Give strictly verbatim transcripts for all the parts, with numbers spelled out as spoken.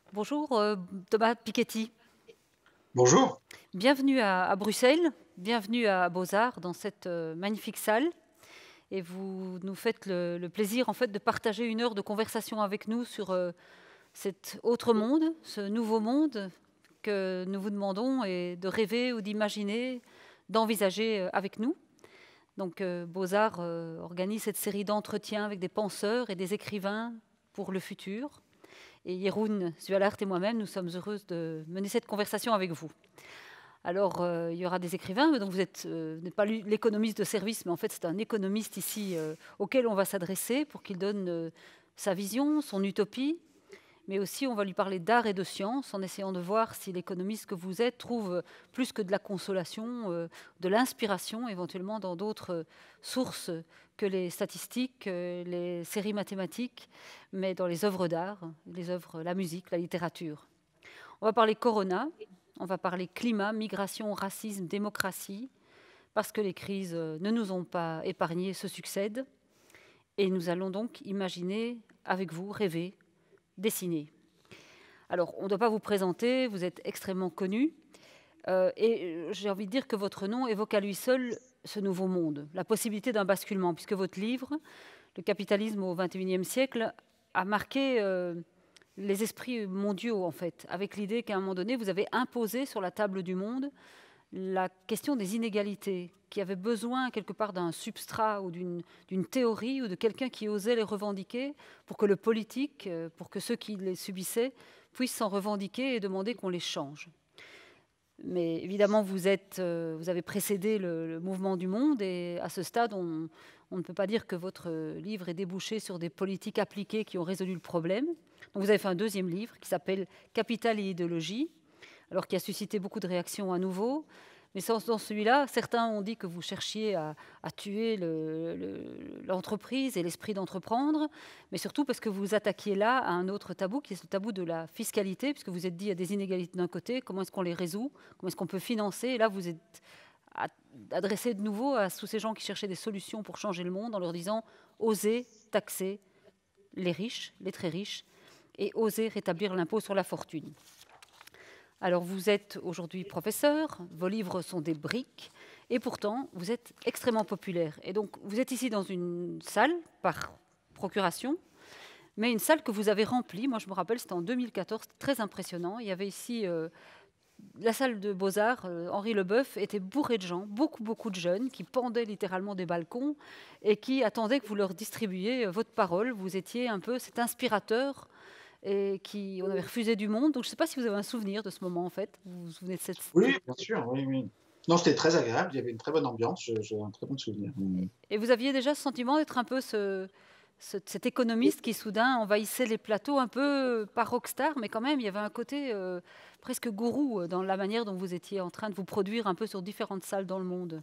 Bonjour, euh, Thomas Piketty. Bonjour. Bienvenue à, à Bruxelles, bienvenue à Beaux-Arts dans cette euh, magnifique salle. Et vous nous faites le, le plaisir en fait de partager une heure de conversation avec nous sur euh, cet autre monde, ce nouveau monde que nous vous demandons et de rêver ou d'imaginer, d'envisager euh, avec nous. Donc euh, Beaux-Arts euh, organise cette série d'entretiens avec des penseurs et des écrivains pour le futur. Et Jeroen Zualaert et moi-même, nous sommes heureuses de mener cette conversation avec vous. Alors, euh, il y aura des écrivains, donc vous êtes, euh, n'êtes pas l'économiste de service, mais en fait, c'est un économiste ici euh, auquel on va s'adresser pour qu'il donne euh, sa vision, son utopie, mais aussi on va lui parler d'art et de science en essayant de voir si l'économiste que vous êtes trouve plus que de la consolation, euh, de l'inspiration éventuellement dans d'autres sources que les statistiques, euh, les séries mathématiques, mais dans les œuvres d'art, les œuvres, la musique, la littérature. On va parler Corona, on va parler climat, migration, racisme, démocratie, parce que les crises euh, ne nous ont pas épargnés, se succèdent. Et nous allons donc imaginer avec vous, rêver, dessiner. Alors, on ne doit pas vous présenter, vous êtes extrêmement connu. Euh, et j'ai envie de dire que votre nom évoque à lui seul ce nouveau monde, la possibilité d'un basculement, puisque votre livre, Le capitalisme au vingt et unième siècle, a marqué euh, les esprits mondiaux, en fait, avec l'idée qu'à un moment donné, vous avez imposé sur la table du monde la question des inégalités, qui avait besoin quelque part d'un substrat ou d'une théorie ou de quelqu'un qui osait les revendiquer pour que le politique, euh, pour que ceux qui les subissaient, puissent s'en revendiquer et demander qu'on les change. Mais évidemment, vous, êtes, euh, vous avez précédé le, le mouvement du monde et à ce stade, on, on ne peut pas dire que votre livre est débouché sur des politiques appliquées qui ont résolu le problème. Donc vous avez fait un deuxième livre qui s'appelle Capital et idéologie, alors qui a suscité beaucoup de réactions à nouveau. Mais dans celui-là, certains ont dit que vous cherchiez à, à tuer l'entreprise le, le, et l'esprit d'entreprendre, mais surtout parce que vous vous attaquiez là à un autre tabou, qui est le tabou de la fiscalité, puisque vous êtes dit il y a des inégalités d'un côté, comment est-ce qu'on les résout, comment est-ce qu'on peut financer, et là vous êtes adressé de nouveau à tous ces gens qui cherchaient des solutions pour changer le monde en leur disant osez taxer les riches, les très riches, et osez rétablir l'impôt sur la fortune. Alors vous êtes aujourd'hui professeur, vos livres sont des briques, et pourtant vous êtes extrêmement populaire. Et donc vous êtes ici dans une salle par procuration, mais une salle que vous avez remplie. Moi je me rappelle, c'était en deux mille quatorze, très impressionnant. Il y avait ici euh, la salle de Beaux-Arts, euh, Henri Leboeuf, était bourrée de gens, beaucoup beaucoup de jeunes qui pendaient littéralement des balcons et qui attendaient que vous leur distribuiez euh, votre parole. Vous étiez un peu cet inspirateur et qui, on avait refusé du monde. Donc je ne sais pas si vous avez un souvenir de ce moment, en fait. Vous vous souvenez de cette... Oui, bien sûr, oui, oui. Non, c'était très agréable, il y avait une très bonne ambiance, j'ai un très bon souvenir. Et vous aviez déjà ce sentiment d'être un peu ce, ce, cet économiste qui soudain envahissait les plateaux, un peu pas rockstar, mais quand même, il y avait un côté euh, presque gourou dans la manière dont vous étiez en train de vous produire un peu sur différentes salles dans le monde.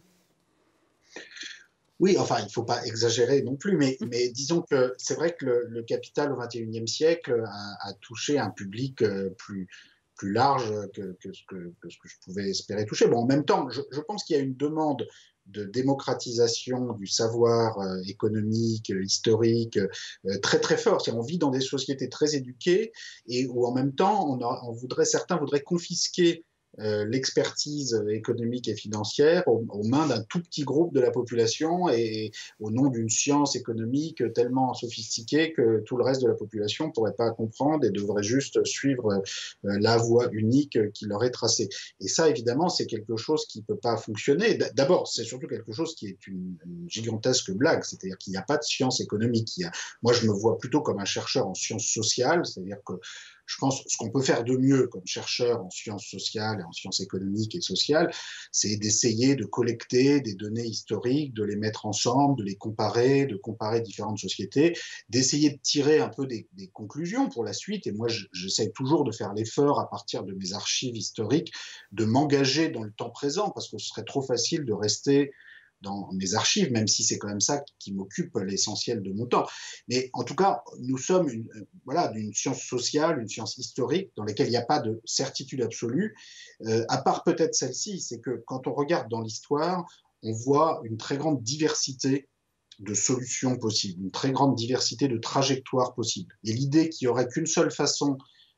Oui, enfin, il ne faut pas exagérer non plus, mais, mais disons que c'est vrai que le, le Capital au vingt et unième siècle a, a touché un public euh, plus, plus large que, que, ce que, que ce que je pouvais espérer toucher. Bon, en même temps, je, je pense qu'il y a une demande de démocratisation du savoir euh, économique, euh, historique, euh, très très fort. C'est-à-dire, on vit dans des sociétés très éduquées et où en même temps, on, a, on voudrait, certains voudraient confisquer euh, l'expertise économique et financière aux, aux mains d'un tout petit groupe de la population et au nom d'une science économique tellement sophistiquée que tout le reste de la population ne pourrait pas comprendre et devrait juste suivre euh, la voie unique qui leur est tracée. Et ça, évidemment, c'est quelque chose qui ne peut pas fonctionner. D'abord, c'est surtout quelque chose qui est une, une gigantesque blague, c'est-à-dire qu'il n'y a pas de science économique. Il y a, moi, je me vois plutôt comme un chercheur en sciences sociales, c'est-à-dire que je pense que ce qu'on peut faire de mieux comme chercheur en sciences sociales et en sciences économiques et sociales, c'est d'essayer de collecter des données historiques, de les mettre ensemble, de les comparer, de comparer différentes sociétés, d'essayer de tirer un peu des, des conclusions pour la suite. Et moi, j'essaie toujours de faire l'effort à partir de mes archives historiques, de m'engager dans le temps présent, parce que ce serait trop facile de rester dans mes archives, même si c'est quand même ça qui m'occupe l'essentiel de mon temps. Mais en tout cas, nous sommes une, voilà, d'une science sociale, une science historique, dans laquelle il n'y a pas de certitude absolue, euh, à part peut-être celle-ci, c'est que quand on regarde dans l'histoire, on voit une très grande diversité de solutions possibles, une très grande diversité de trajectoires possibles. Et l'idée qu'il n'y aurait qu'une seule façon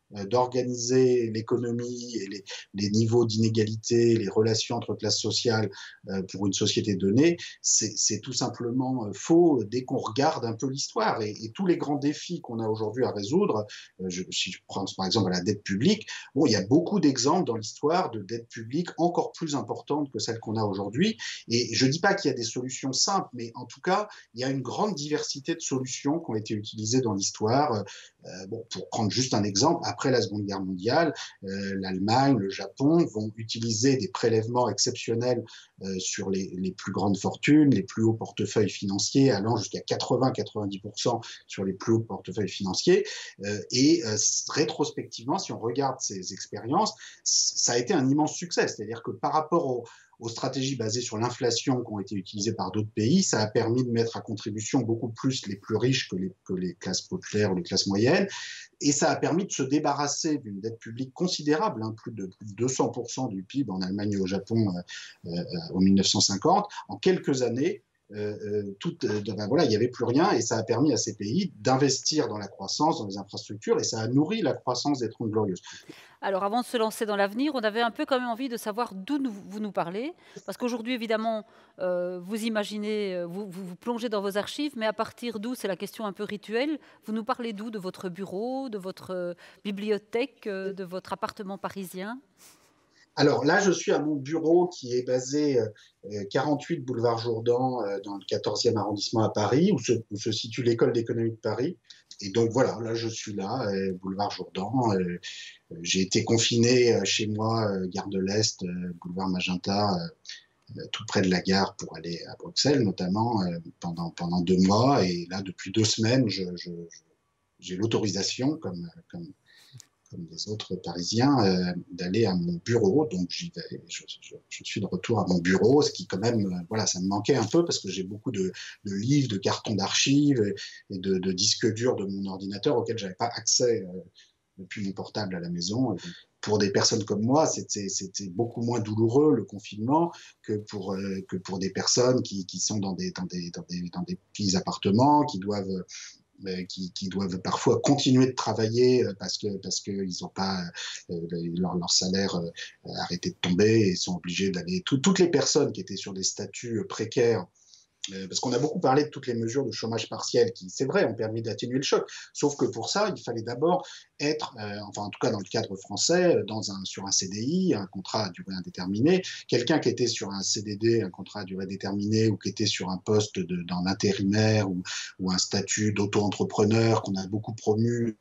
euh, d'organiser l'économie et les, les niveaux d'inégalité, les relations entre classes sociales euh, pour une société donnée, c'est tout simplement euh, faux dès qu'on regarde un peu l'histoire. Et, et tous les grands défis qu'on a aujourd'hui à résoudre, euh, je, si je prends par exemple la dette publique, bon, il y a beaucoup d'exemples dans l'histoire de dettes publiques encore plus importantes que celles qu'on a aujourd'hui. Et je ne dis pas qu'il y a des solutions simples, mais en tout cas, il y a une grande diversité de solutions qui ont été utilisées dans l'histoire. Euh, bon, pour prendre juste un exemple, après la Seconde Guerre mondiale, euh, l'Allemagne, le Japon vont utiliser des prélèvements exceptionnels euh, sur les, les plus grandes fortunes, les plus hauts portefeuilles financiers, allant jusqu'à quatre-vingts à quatre-vingt-dix pour cent sur les plus hauts portefeuilles financiers. Euh, et euh, rétrospectivement, si on regarde ces expériences, ça a été un immense succès. C'est-à-dire que par rapport au, aux stratégies basées sur l'inflation qui ont été utilisées par d'autres pays, ça a permis de mettre à contribution beaucoup plus les plus riches que les, que les classes populaires ou les classes moyennes. Et ça a permis de se débarrasser d'une dette publique considérable, hein, plus, de, plus de deux cents pour cent du P I B en Allemagne et au Japon euh, euh, en mille neuf cent cinquante. En quelques années, euh, euh, tout, euh, ben voilà, il n'y avait plus rien et ça a permis à ces pays d'investir dans la croissance, dans les infrastructures et ça a nourri la croissance des Trente Glorieuses. Alors, avant de se lancer dans l'avenir, on avait un peu quand même envie de savoir d'où nous, vous nous parlez. Parce qu'aujourd'hui, évidemment, euh, vous imaginez, vous, vous vous plongez dans vos archives, mais à partir d'où, c'est la question un peu rituelle, vous nous parlez d'où? De votre bureau, de votre euh, bibliothèque, euh, de votre appartement parisien? Alors là, je suis à mon bureau qui est basé euh, quarante-huit boulevard Jourdan, euh, dans le quatorzième arrondissement à Paris, où se, où se situe l'école d'économie de Paris. Et donc voilà, là je suis là, euh, boulevard Jourdan. Euh, j'ai été confiné euh, chez moi, euh, gare de l'Est, euh, boulevard Magenta, euh, tout près de la gare pour aller à Bruxelles notamment, euh, pendant, pendant deux mois. Et là, depuis deux semaines, je, je, j'ai l'autorisation, comme, comme comme les autres Parisiens, euh, d'aller à mon bureau. Donc, j'y vais, je, je, je suis de retour à mon bureau, ce qui quand même, euh, voilà, ça me manquait un peu parce que j'ai beaucoup de, de livres, de cartons d'archives et de, de disques durs de mon ordinateur auxquels je n'avais pas accès euh, depuis mon portable à la maison. Pour des personnes comme moi, c'était beaucoup moins douloureux le confinement que pour, euh, que pour des personnes qui, qui sont dans des, dans, des, dans, des, dans des petits appartements, qui doivent Qui, qui doivent parfois continuer de travailler parce que parce qu'ils n'ont pas euh, leur, leur salaire euh, arrêté de tomber et sont obligés d'aller. Tout, toutes les personnes qui étaient sur des statuts précaires, euh, parce qu'on a beaucoup parlé de toutes les mesures de chômage partiel qui, c'est vrai, ont permis d'atténuer le choc. Sauf que pour ça, il fallait d'abord être, euh, enfin en tout cas dans le cadre français, dans un, sur un C D I, un contrat à durée indéterminée. Quelqu'un qui était sur un C D D, un contrat à durée déterminée, ou qui était sur un poste de, dans l'intérimaire ou, ou un statut d'auto-entrepreneur qu'on a beaucoup promu.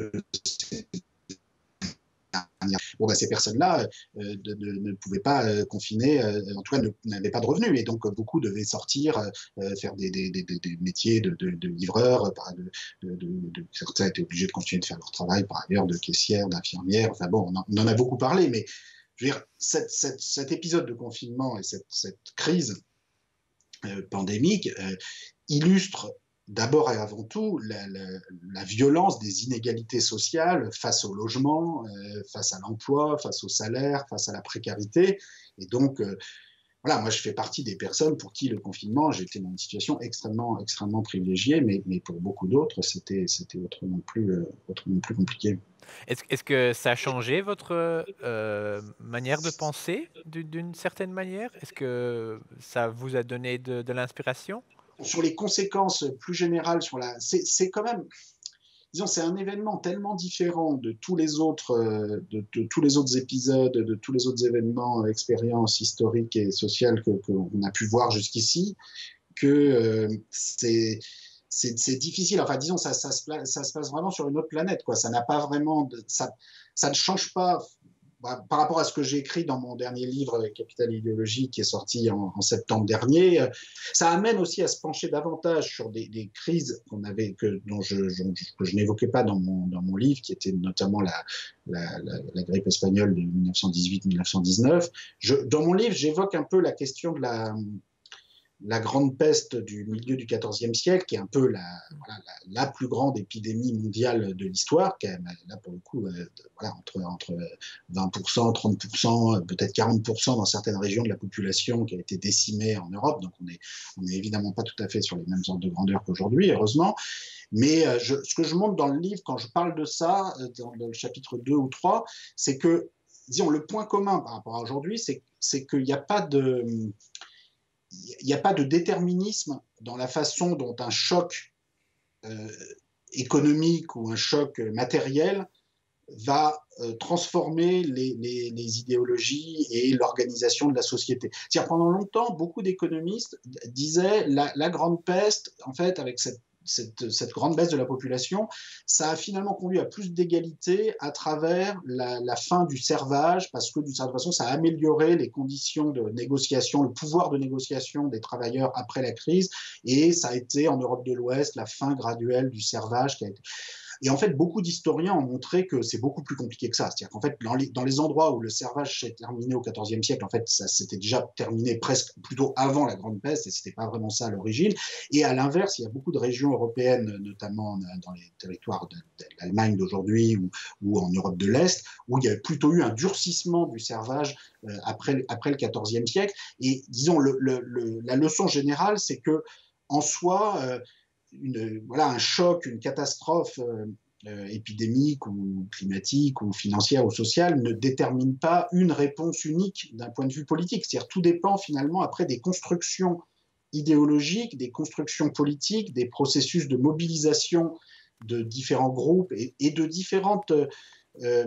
Bon, bah, ces personnes-là euh, de, de, ne pouvaient pas euh, confiner, euh, en tout cas n'avaient pas de revenus, et donc euh, beaucoup devaient sortir, euh, faire des, des, des, des métiers de, de, de livreurs, de, de, de, de, certains étaient obligés de continuer de faire leur travail par ailleurs, de caissière, d'infirmière, enfin bon, on en, on en a beaucoup parlé, mais je veux dire, cette, cette, cet épisode de confinement et cette, cette crise euh, pandémique euh, illustre d'abord et avant tout la, la, la violence des inégalités sociales face au logement, euh, face à l'emploi, face au salaire, face à la précarité. Et donc, euh, voilà, moi je fais partie des personnes pour qui le confinement, j'étais dans une situation extrêmement, extrêmement privilégiée, mais, mais pour beaucoup d'autres, c'était autrement plus, euh, autrement plus compliqué. Est-ce est-ce que ça a changé votre euh, manière de penser d'une certaine manière? Est-ce que ça vous a donné de, de l'inspiration? Sur les conséquences plus générales, sur la, c'est quand même, disons, c'est un événement tellement différent de tous les autres, de, de tous les autres épisodes, de tous les autres événements, expériences historiques et sociales que qu'on a pu voir jusqu'ici, que euh, c'est c'est difficile. Enfin, disons, ça, ça, se, ça se passe vraiment sur une autre planète, quoi. Ça n'a pas vraiment, de, ça, ça ne change pas. Bah, par rapport à ce que j'ai écrit dans mon dernier livre, Capital idéologie, qui est sorti en, en septembre dernier, euh, ça amène aussi à se pencher davantage sur des, des crises qu'on avait, que, dont je, je, que je n'évoquais pas dans mon, dans mon livre, qui était notamment la, la, la, la grippe espagnole de mille neuf cent dix-huit mille neuf cent dix-neuf. Je, dans mon livre, j'évoque un peu la question de la la grande peste du milieu du quatorzième siècle, qui est un peu la, voilà, la, la plus grande épidémie mondiale de l'histoire, qui est là pour le coup euh, voilà, entre, entre vingt pour cent, trente pour cent, peut-être quarante pour cent dans certaines régions de la population qui a été décimée en Europe. Donc on n'est on est évidemment pas tout à fait sur les mêmes ordres de grandeur qu'aujourd'hui, heureusement. Mais euh, je, ce que je montre dans le livre, quand je parle de ça, dans, dans le chapitre deux ou trois, c'est que, disons, le point commun par rapport à aujourd'hui, c'est, c'est qu'il n'y a pas de... Il n'y a pas de déterminisme dans la façon dont un choc euh, économique ou un choc matériel va euh, transformer les, les, les idéologies et l'organisation de la société. C'est-à-dire, pendant longtemps, beaucoup d'économistes disaient la, la grande peste, en fait, avec cette Cette, cette grande baisse de la population, ça a finalement conduit à plus d'égalité à travers la, la fin du servage, parce que d'une certaine façon, ça a amélioré les conditions de négociation, le pouvoir de négociation des travailleurs après la crise, et ça a été en Europe de l'Ouest la fin graduelle du servage qui a été... Et en fait, beaucoup d'historiens ont montré que c'est beaucoup plus compliqué que ça. C'est-à-dire qu'en fait, dans les, dans les endroits où le servage s'est terminé au quatorzième siècle, en fait, ça s'était déjà terminé presque plutôt avant la Grande Peste, et c'était pas vraiment ça à l'origine. Et à l'inverse, il y a beaucoup de régions européennes, notamment dans les territoires de, de l'Allemagne d'aujourd'hui ou, ou en Europe de l'Est, où il y a plutôt eu un durcissement du servage euh, après, après le quatorzième siècle. Et disons, le, le, le, la leçon générale, c'est que en soi, euh, Une, voilà, un choc, une catastrophe euh, euh, épidémique ou climatique ou financière ou sociale ne détermine pas une réponse unique d'un point de vue politique. C'est-à-dire tout dépend finalement après des constructions idéologiques, des constructions politiques, des processus de mobilisation de différents groupes et, et de différentes euh, euh,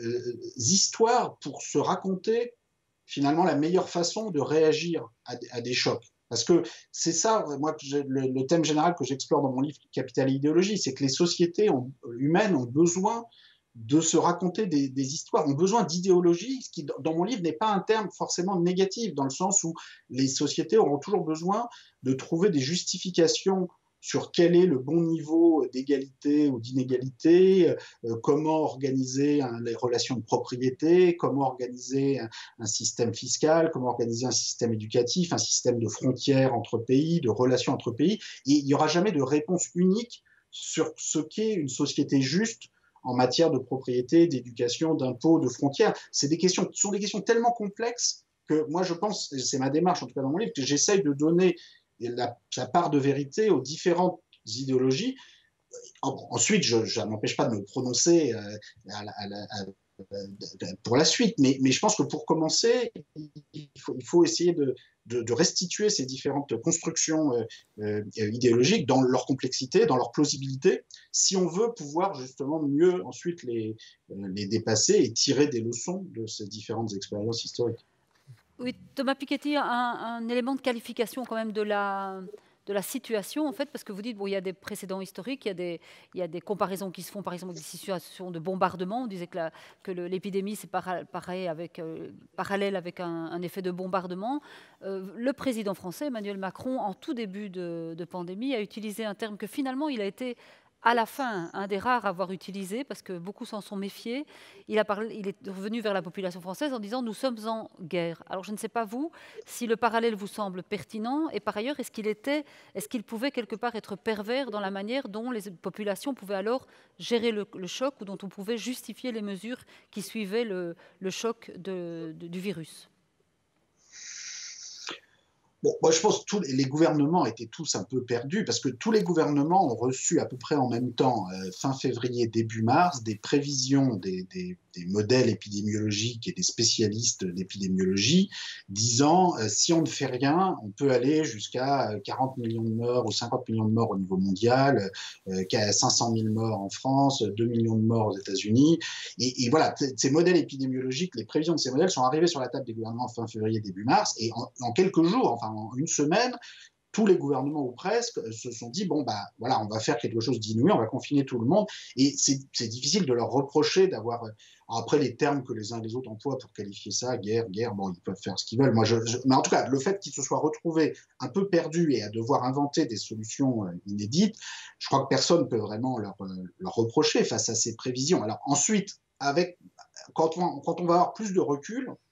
histoires pour se raconter finalement la meilleure façon de réagir à, à des chocs. Parce que c'est ça, moi, le, le thème général que j'explore dans mon livre Capital et idéologie, c'est que les sociétés ont, humaines ont besoin de se raconter des, des histoires, ont besoin d'idéologie, ce qui, dans mon livre, n'est pas un terme forcément négatif, dans le sens où les sociétés auront toujours besoin de trouver des justifications sur quel est le bon niveau d'égalité ou d'inégalité, euh, comment organiser hein, les relations de propriété, comment organiser un, un système fiscal, comment organiser un système éducatif, un système de frontières entre pays, de relations entre pays. Et il n'y aura jamais de réponse unique sur ce qu'est une société juste en matière de propriété, d'éducation, d'impôts, de frontières. C'est des questions, ce sont des questions tellement complexes que moi je pense, et c'est ma démarche en tout cas dans mon livre, que j'essaye de donner La, sa part de vérité aux différentes idéologies. Ensuite, je, je n'empêche pas de me prononcer euh, à la, à la, à, pour la suite, mais, mais je pense que pour commencer, il faut, il faut essayer de, de, de restituer ces différentes constructions euh, euh, idéologiques dans leur complexité, dans leur plausibilité, si on veut pouvoir justement mieux ensuite les, les dépasser et tirer des leçons de ces différentes expériences historiques. Oui, Thomas Piketty, un, un élément de qualification quand même de la, de la situation, en fait, parce que vous dites, bon, il y a des précédents historiques, il y a des, il y a des comparaisons qui se font, par exemple, avec des situations de bombardement. On disait que, la, que le, l'épidémie, c'est para, pareil avec, euh, parallèle avec un, un effet de bombardement. Euh, le président français, Emmanuel Macron, en tout début de, de pandémie, a utilisé un terme que finalement, il a été... à la fin, un des rares à avoir utilisé, parce que beaucoup s'en sont méfiés, il, a parlé, il est revenu vers la population française en disant « nous sommes en guerre ». Alors je ne sais pas vous, si le parallèle vous semble pertinent, et par ailleurs, est-ce qu'il était, est-ce qu'il pouvait quelque part être pervers dans la manière dont les populations pouvaient alors gérer le, le choc, ou dont on pouvait justifier les mesures qui suivaient le, le choc de, de, du virus ? Bon, moi, je pense que tous les gouvernements étaient tous un peu perdus parce que tous les gouvernements ont reçu à peu près en même temps, euh, fin février, début mars, des prévisions des, des, des modèles épidémiologiques et des spécialistes d'épidémiologie disant euh, si on ne fait rien, on peut aller jusqu'à quarante millions de morts ou cinquante millions de morts au niveau mondial, euh, cinq cent mille morts en France, deux millions de morts aux États-Unis. Et, et voilà, ces modèles épidémiologiques, les prévisions de ces modèles sont arrivées sur la table des gouvernements fin février, début mars, et en, en quelques jours, enfin en une semaine, tous les gouvernements ou presque se sont dit bon bah voilà, on va faire quelque chose d'inouï, on va confiner tout le monde, et c'est, c'est difficile de leur reprocher d'avoir après les termes que les uns et les autres emploient pour qualifier ça, guerre, guerre, bon ils peuvent faire ce qu'ils veulent. Moi je, je mais en tout cas le fait qu'ils se soient retrouvés un peu perdus et à devoir inventer des solutions inédites, je crois que personne ne peut vraiment leur, leur reprocher face à ces prévisions. Alors ensuite, avec quand on, quand on va avoir plus de recul,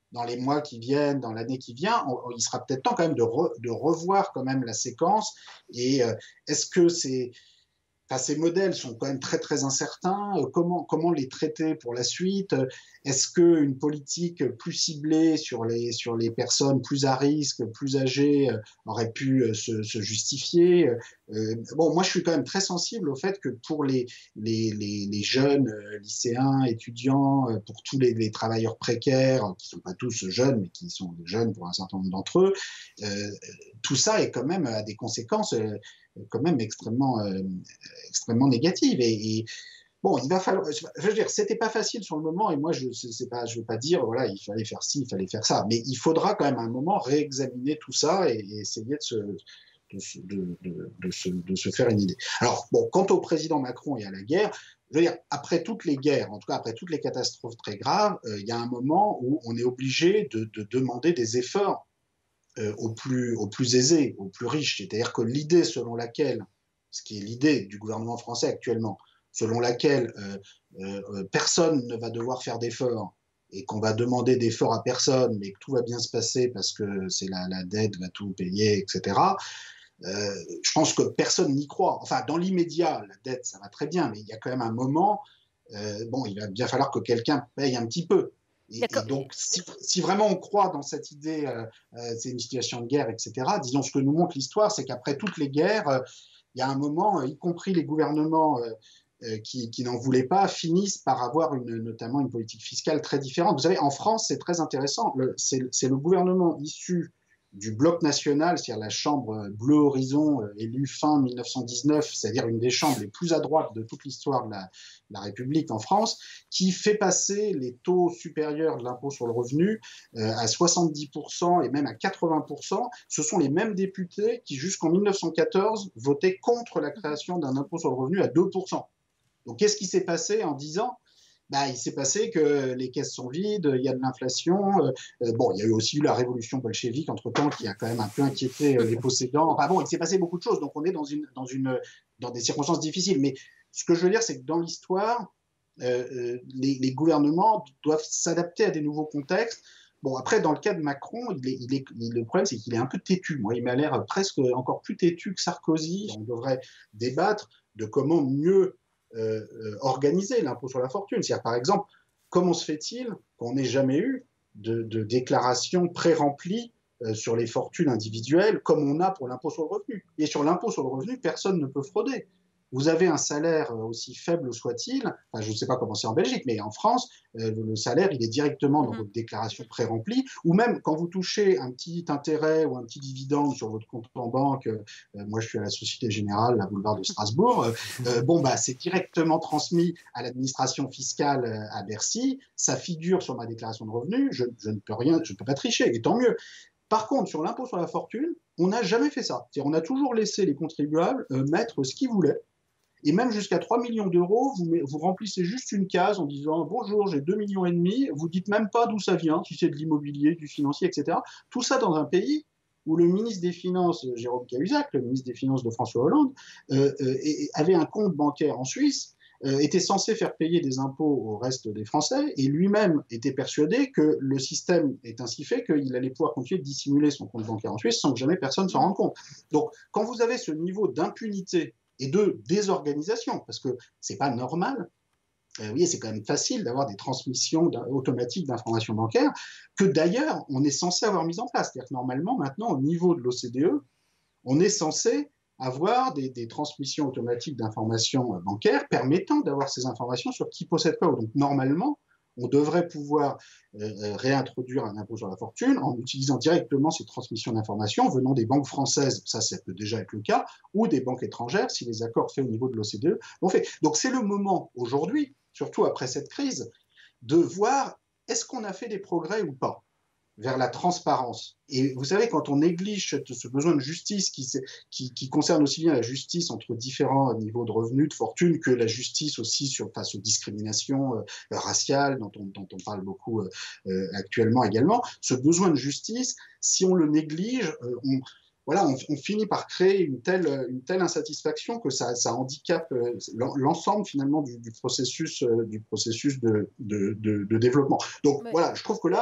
dans les mois qui viennent, dans l'année qui vient, on, il sera peut-être temps quand même de, re, de revoir quand même la séquence. Et euh, est-ce que c'est... Enfin, ces modèles sont quand même très très incertains. Comment, comment les traiter pour la suite? Est-ce qu'une politique plus ciblée sur les, sur les personnes plus à risque, plus âgées, aurait pu se, se justifier? euh, Bon, moi je suis quand même très sensible au fait que pour les, les, les, les jeunes lycéens, étudiants, pour tous les, les travailleurs précaires, qui ne sont pas tous jeunes, mais qui sont jeunes pour un certain nombre d'entre eux, euh, tout ça est quand même à des conséquences euh, quand même extrêmement, euh, extrêmement négative. Et, et bon, il va falloir. Je veux dire, c'était pas facile sur le moment. Et moi, je ne pas, je veux pas dire, voilà, il fallait faire ci, il fallait faire ça. Mais il faudra quand même à un moment réexaminer tout ça et, et essayer de se, de, se, de, de, de, se, de se faire une idée. Alors, bon, quant au président Macron et à la guerre, je veux dire, après toutes les guerres, en tout cas après toutes les catastrophes très graves, euh, il y a un moment où on est obligé de, de demander des efforts Euh, aux, plus, aux plus aisés, aux plus riches. C'est-à-dire que l'idée selon laquelle, ce qui est l'idée du gouvernement français actuellement, selon laquelle euh, euh, personne ne va devoir faire d'efforts et qu'on va demander d'efforts à personne, mais que tout va bien se passer parce que c'est la, la dette va tout payer, et cetera. Euh, je pense que personne n'y croit. Enfin, dans l'immédiat, la dette, ça va très bien, mais il y a quand même un moment, euh, bon, il va bien falloir que quelqu'un paye un petit peu. Et, et donc, si, si vraiment on croit dans cette idée, euh, euh, c'est une situation de guerre, et cetera, disons, ce que nous montre l'histoire, c'est qu'après toutes les guerres, euh, il y a un moment, euh, y compris les gouvernements euh, euh, qui, qui n'en voulaient pas, finissent par avoir une, notamment une politique fiscale très différente. Vous savez, en France, c'est très intéressant, le, c'est, c'est le gouvernement issu du bloc national, c'est-à-dire la chambre Bleu Horizon, euh, élue fin mille neuf cent dix-neuf, c'est-à-dire une des chambres les plus à droite de toute l'histoire de la, de la République en France, qui fait passer les taux supérieurs de l'impôt sur le revenu euh, à soixante-dix pour cent et même à quatre-vingts pour cent. Ce sont les mêmes députés qui, jusqu'en mille neuf cent quatorze, votaient contre la création d'un impôt sur le revenu à deux pour cent. Donc, qu'est-ce qui s'est passé en dix ans? Bah, il s'est passé que les caisses sont vides, il y a de l'inflation. Euh, bon, il y a eu aussi eu la révolution bolchevique entre-temps qui a quand même un peu inquiété euh, les possédants. Enfin bon, il s'est passé beaucoup de choses, donc on est dans, une, dans, une, dans des circonstances difficiles. Mais ce que je veux dire, c'est que dans l'histoire, euh, les, les gouvernements doivent s'adapter à des nouveaux contextes. Bon, après, dans le cas de Macron, il est, il est, il, le problème, c'est qu'il est un peu têtu. Moi, il m'a l'air presque encore plus têtu que Sarkozy. On devrait débattre de comment mieux Euh, euh, organiser l'impôt sur la fortune. C'est-à-dire, par exemple, comment se fait-il qu'on n'ait jamais eu de, de déclaration pré-remplie euh, sur les fortunes individuelles comme on a pour l'impôt sur le revenu? Et sur l'impôt sur le revenu, personne ne peut frauder. Vous avez un salaire aussi faible soit-il, enfin, je ne sais pas comment c'est en Belgique, mais en France, euh, le salaire, il est directement dans votre déclaration pré-remplie, ou même quand vous touchez un petit intérêt ou un petit dividende sur votre compte en banque, euh, moi je suis à la Société Générale, la boulevard de Strasbourg, euh, bon, bah, c'est directement transmis à l'administration fiscale à Bercy, ça figure sur ma déclaration de revenus, je, je ne peux rien, je ne peux pas tricher, et tant mieux. Par contre, sur l'impôt sur la fortune, on n'a jamais fait ça. C'est-à-dire, on a toujours laissé les contribuables euh, mettre ce qu'ils voulaient. Et même jusqu'à trois millions d'euros, vous, vous remplissez juste une case en disant « Bonjour, j'ai deux millions et demi », vous dites même pas d'où ça vient, si c'est de l'immobilier, du financier, et cetera. Tout ça dans un pays où le ministre des Finances, Jérôme Cahuzac, le ministre des Finances de François Hollande, euh, euh, avait un compte bancaire en Suisse, euh, était censé faire payer des impôts au reste des Français, et lui-même était persuadé que le système est ainsi fait qu'il allait pouvoir continuer de dissimuler son compte bancaire en Suisse sans que jamais personne s'en rende compte. Donc, quand vous avez ce niveau d'impunité et de désorganisation, parce que c'est pas normal. Euh, vous voyez, c'est quand même facile d'avoir des transmissions automatiques d'informations bancaires que d'ailleurs on est censé avoir mis en place. C'est-à-dire que normalement, maintenant, au niveau de l'O C D E, on est censé avoir des, des transmissions automatiques d'informations bancaires permettant d'avoir ces informations sur qui possède quoi. Donc normalement, on devrait pouvoir euh, réintroduire un impôt sur la fortune en utilisant directement ces transmissions d'informations venant des banques françaises, ça, ça peut déjà être le cas, ou des banques étrangères, si les accords faits au niveau de l'O C D E l'ont fait. Donc c'est le moment aujourd'hui, surtout après cette crise, de voir est-ce qu'on a fait des progrès ou pas vers la transparence. Et vous savez, quand on néglige ce, ce besoin de justice qui, qui, qui concerne aussi bien la justice entre différents niveaux de revenus, de fortune, que la justice aussi sur, face aux discriminations euh, raciales dont on, dont on parle beaucoup euh, actuellement également, ce besoin de justice, si on le néglige, euh, on, voilà, on, on finit par créer une telle, une telle insatisfaction que ça, ça handicape euh, l'ensemble finalement du, du processus, euh, du processus de, de, de, de développement. Donc ouais. Voilà, je trouve que là,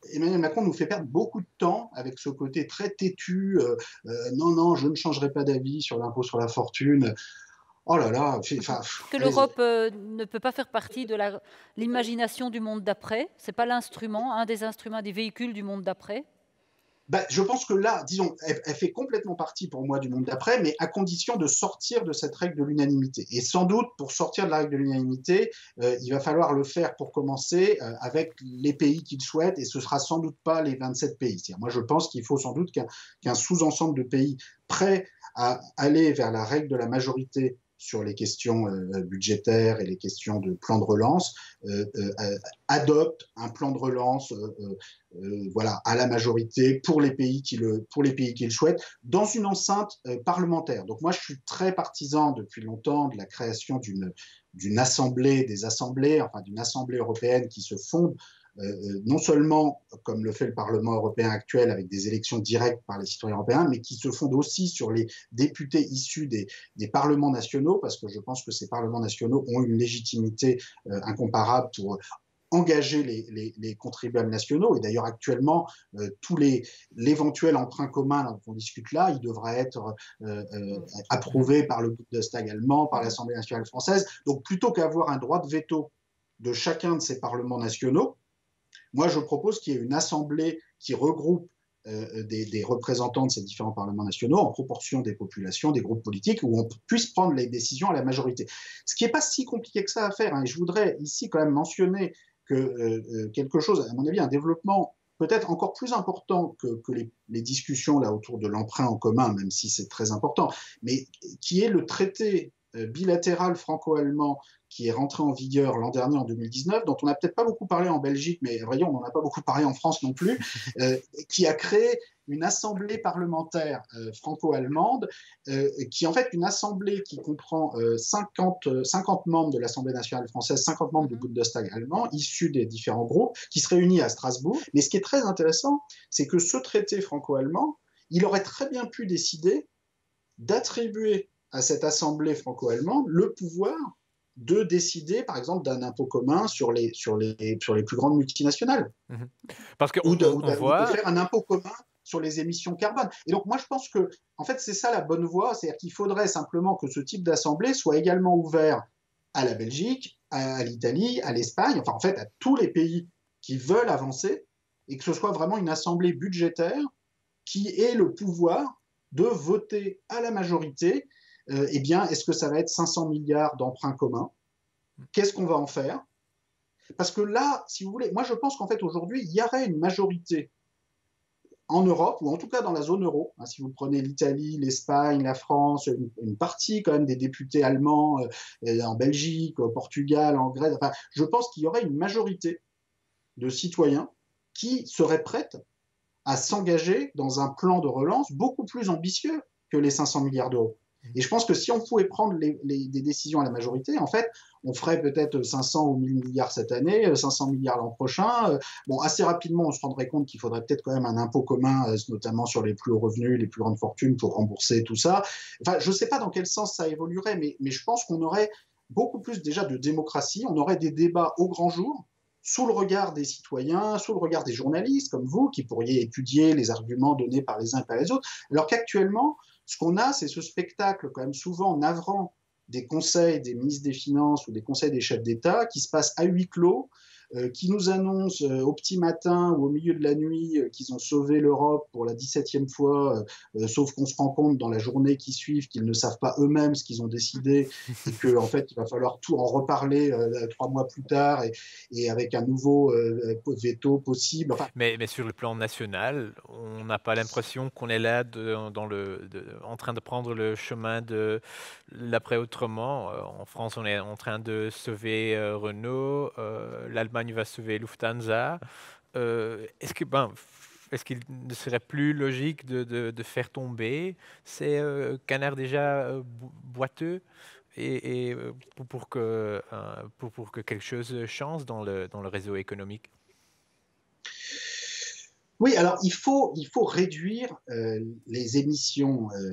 Emmanuel Macron nous fait perdre beaucoup de temps avec ce côté très têtu. Euh, euh, non, non, je ne changerai pas d'avis sur l'impôt sur la fortune. Oh là là, enfin, que l'Europe euh, ne peut pas faire partie de l'imagination du monde d'après. C'est pas l'instrument, un des instruments, des véhicules du monde d'après. Ben, je pense que là, disons, elle, elle fait complètement partie pour moi du monde d'après, mais à condition de sortir de cette règle de l'unanimité. Et sans doute, pour sortir de la règle de l'unanimité, euh, il va falloir le faire pour commencer euh, avec les pays qu'il souhaite, et ce sera sans doute pas les vingt-sept pays. Moi, je pense qu'il faut sans doute qu'un qu'un sous-ensemble de pays prêts à aller vers la règle de la majorité sur les questions euh, budgétaires et les questions de plan de relance, euh, euh, adopte un plan de relance euh, euh, voilà, à la majorité pour les pays qui le, pour les pays qui le souhaitent, dans une enceinte euh, parlementaire. Donc moi, je suis très partisan depuis longtemps de la création d'une d'une assemblée des assemblées, enfin d'une assemblée européenne qui se fonde Euh, non seulement comme le fait le Parlement européen actuel avec des élections directes par les citoyens européens, mais qui se fonde aussi sur les députés issus des, des parlements nationaux, parce que je pense que ces parlements nationaux ont une légitimité euh, incomparable pour engager les, les, les contribuables nationaux. Et d'ailleurs, actuellement, euh, tous les l'éventuel emprunt commun qu'on discute là, il devra être euh, euh, approuvé par le Bundestag allemand, par l'Assemblée nationale française. Donc, plutôt qu'avoir un droit de veto de chacun de ces parlements nationaux, moi, je propose qu'il y ait une assemblée qui regroupe euh, des, des représentants de ces différents parlements nationaux en proportion des populations, des groupes politiques, où on puisse prendre les décisions à la majorité. Ce qui n'est pas si compliqué que ça à faire. Hein. Et je voudrais ici quand même mentionner que euh, quelque chose, à mon avis, un développement peut-être encore plus important que, que les, les discussions là autour de l'emprunt en commun, même si c'est très important, mais qui est le traité bilatéral franco-allemand qui est rentré en vigueur l'an dernier en deux mille dix-neuf, dont on n'a peut-être pas beaucoup parlé en Belgique, mais voyons, on n'en a pas beaucoup parlé en France non plus, euh, qui a créé une assemblée parlementaire euh, franco-allemande, euh, qui est en fait une assemblée qui comprend euh, cinquante, cinquante membres de l'Assemblée nationale française, cinquante membres du Bundestag allemand, issus des différents groupes, qui se réunissent à Strasbourg. Mais ce qui est très intéressant, c'est que ce traité franco-allemand, il aurait très bien pu décider d'attribuer à cette assemblée franco-allemande le pouvoir de décider, par exemple, d'un impôt commun sur les, sur les, sur les plus grandes multinationales. Mmh. Parce que ou, on, de, on, ou, de, on voit... ou de faire un impôt commun sur les émissions carbone. Et donc, moi, je pense que, en fait, c'est ça la bonne voie, c'est-à-dire qu'il faudrait simplement que ce type d'assemblée soit également ouvert à la Belgique, à, à l'Italie, à l'Espagne, enfin, en fait, à tous les pays qui veulent avancer, et que ce soit vraiment une assemblée budgétaire qui ait le pouvoir de voter à la majorité. Euh, eh bien, est-ce que ça va être cinq cents milliards d'emprunts communs? Qu'est-ce qu'on va en faire? Parce que là, si vous voulez, moi je pense qu'en fait aujourd'hui, il y aurait une majorité en Europe, ou en tout cas dans la zone euro, hein, si vous prenez l'Italie, l'Espagne, la France, une, une partie quand même des députés allemands euh, en Belgique, au Portugal, en Grèce, enfin, je pense qu'il y aurait une majorité de citoyens qui seraient prêts à s'engager dans un plan de relance beaucoup plus ambitieux que les cinq cents milliards d'euros. Et je pense que si on pouvait prendre les, les, des décisions à la majorité, en fait, on ferait peut-être cinq cents ou mille milliards cette année, cinq cents milliards l'an prochain. Bon, assez rapidement, on se rendrait compte qu'il faudrait peut-être quand même un impôt commun, notamment sur les plus hauts revenus, les plus grandes fortunes, pour rembourser tout ça. Enfin, je ne sais pas dans quel sens ça évoluerait, mais, mais je pense qu'on aurait beaucoup plus déjà de démocratie, on aurait des débats au grand jour, sous le regard des citoyens, sous le regard des journalistes comme vous, qui pourriez étudier les arguments donnés par les uns et par les autres, alors qu'actuellement, ce qu'on a, c'est ce spectacle quand même souvent navrant des conseils des ministres des Finances ou des conseils des chefs d'État qui se passe à huis clos, euh, qui nous annoncent euh, au petit matin ou au milieu de la nuit euh, qu'ils ont sauvé l'Europe pour la dix-septième fois, euh, sauf qu'on se rend compte dans la journée qui suit qu'ils ne savent pas eux-mêmes ce qu'ils ont décidé et qu'en en fait, il va falloir tout en reparler euh, trois mois plus tard et, et avec un nouveau euh, veto possible. Enfin, mais, mais sur le plan national, on n'a pas l'impression qu'on est là de, dans le, de, en train de prendre le chemin de l'après autrement. En France, on est en train de sauver euh, Renault, euh, l'Allemagne va sauver Lufthansa. Euh, est-ce que, ben, est-ce qu'il ne serait plus logique de, de, de faire tomber ces euh, canards déjà euh, boiteux et, et pour, pour, que, euh, pour, pour que quelque chose change dans le, dans le réseau économique? Oui, alors il faut, il faut réduire euh, les émissions euh,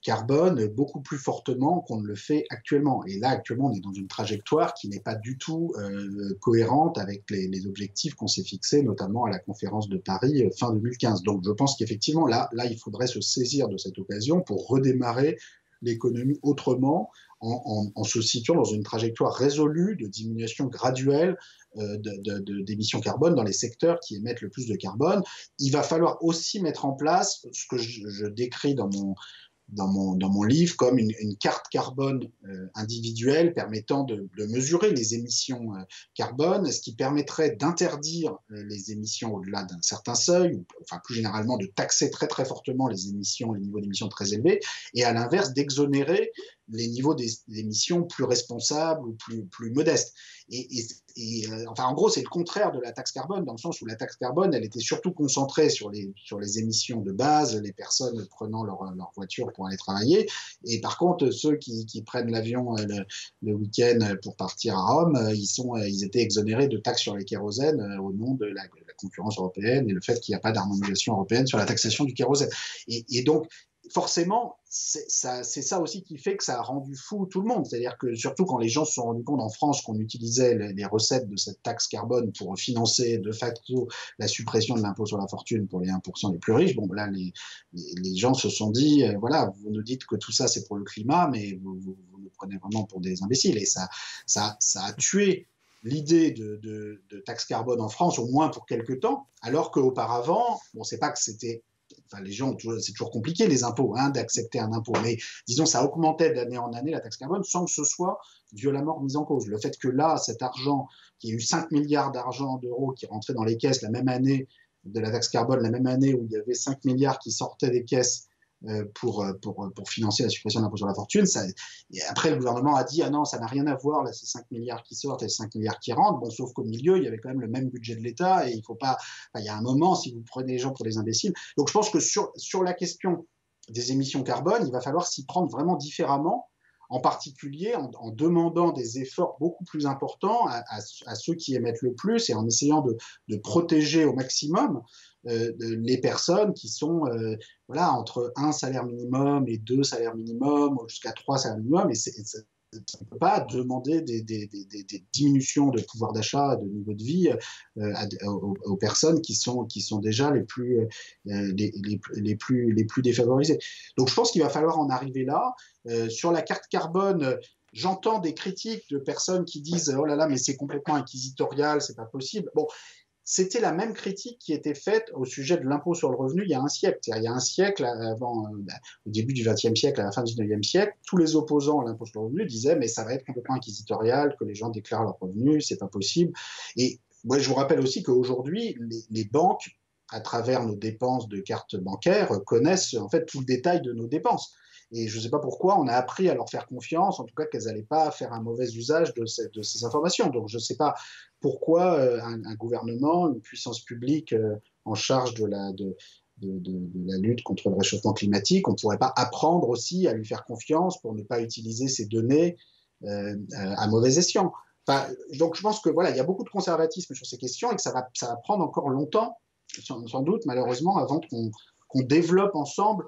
carbone beaucoup plus fortement qu'on ne le fait actuellement. Et là, actuellement, on est dans une trajectoire qui n'est pas du tout euh, cohérente avec les, les objectifs qu'on s'est fixés, notamment à la conférence de Paris euh, fin deux mille quinze. Donc, je pense qu'effectivement, là, là, il faudrait se saisir de cette occasion pour redémarrer l'économie autrement, en, en, en se situant dans une trajectoire résolue de diminution graduelle euh, d'émissions carbone dans les secteurs qui émettent le plus de carbone. Il va falloir aussi mettre en place ce que je, je décris dans mon, dans mon, dans mon livre comme une, une carte carbone euh, individuelle permettant de, de mesurer les émissions euh, carbone, ce qui permettrait d'interdire euh, les émissions au-delà d'un certain seuil, ou enfin plus généralement de taxer très très fortement les émissions, les niveaux d'émissions très élevés, et à l'inverse d'exonérer les niveaux d'émissions plus responsables ou plus, plus modestes. Et, et, et euh, enfin, en gros, c'est le contraire de la taxe carbone, dans le sens où la taxe carbone, elle était surtout concentrée sur les, sur les émissions de base, les personnes prenant leur, leur voiture pour aller travailler. Et par contre, ceux qui, qui prennent l'avion le, le week-end pour partir à Rome, ils, sont, ils étaient exonérés de taxes sur les kérosènes au nom de la, de la concurrence européenne et le fait qu'il n'y a pas d'harmonisation européenne sur la taxation du kérosène. Et, et donc, forcément, c'est ça, ça aussi qui fait que ça a rendu fou tout le monde. C'est-à-dire que surtout quand les gens se sont rendus compte en France qu'on utilisait les, les recettes de cette taxe carbone pour financer de facto la suppression de l'impôt sur la fortune pour les un pour cent les plus riches, bon, là, les, les, les gens se sont dit, euh, voilà, vous nous dites que tout ça c'est pour le climat, mais vous, vous, vous nous prenez vraiment pour des imbéciles. Et ça, ça, ça a tué l'idée de, de, de taxe carbone en France, au moins pour quelques temps, alors qu'auparavant, bon, c'est pas que c'était... Enfin, les gens, c'est toujours compliqué, les impôts, hein, d'accepter un impôt. Mais disons, ça augmentait d'année en année la taxe carbone sans que ce soit violemment mis en cause. Le fait que là, cet argent, qu'il y a eu cinq milliards d'argent d'euros qui rentraient dans les caisses la même année de la taxe carbone, la même année où il y avait cinq milliards qui sortaient des caisses pour, pour, pour financer la suppression de l'impôt sur la fortune. Ça, et après, le gouvernement a dit, ah non, ça n'a rien à voir, là, c'est cinq milliards qui sortent et cinq milliards qui rentrent. Bon, sauf qu'au milieu, il y avait quand même le même budget de l'État et il faut pas, enfin, il y a un moment, si vous prenez les gens pour des imbéciles. Donc, je pense que sur, sur la question des émissions carbone, il va falloir s'y prendre vraiment différemment, en particulier en, en demandant des efforts beaucoup plus importants à, à, à ceux qui émettent le plus et en essayant de, de protéger au maximum euh, les personnes qui sont euh, voilà, entre un salaire minimum et deux salaires minimum, jusqu'à trois salaires minimum. Et c'est, c'est, on ne peut pas demander des, des, des, des diminutions de pouvoir d'achat, de niveau de vie euh, à, aux, aux personnes qui sont, qui sont déjà les plus, euh, les, les, les, plus, les plus défavorisées. Donc je pense qu'il va falloir en arriver là. Euh, sur la carte carbone, j'entends des critiques de personnes qui disent « Oh là là, mais c'est complètement inquisitorial, c'est pas possible ». Bon, c'était la même critique qui était faite au sujet de l'impôt sur le revenu il y a un siècle. C'est-à-dire, il y a un siècle, avant, euh, au début du vingtième siècle, à la fin du dix-neuvième siècle, tous les opposants à l'impôt sur le revenu disaient « mais ça va être complètement inquisitorial, que les gens déclarent leurs revenus, c'est pas possible ». Et moi, je vous rappelle aussi qu'aujourd'hui, les, les banques, à travers nos dépenses de cartes bancaires, connaissent en fait tout le détail de nos dépenses. Et je ne sais pas pourquoi on a appris à leur faire confiance, en tout cas qu'elles n'allaient pas faire un mauvais usage de ces, de ces informations. Donc je ne sais pas pourquoi euh, un, un gouvernement, une puissance publique euh, en charge de la, de, de, de, de la lutte contre le réchauffement climatique, on ne pourrait pas apprendre aussi à lui faire confiance pour ne pas utiliser ces données euh, à mauvais escient. Enfin, donc je pense que voilà, il y a beaucoup de conservatisme sur ces questions et que ça va, ça va prendre encore longtemps, sans, sans doute malheureusement, avant qu'on qu'on développe ensemble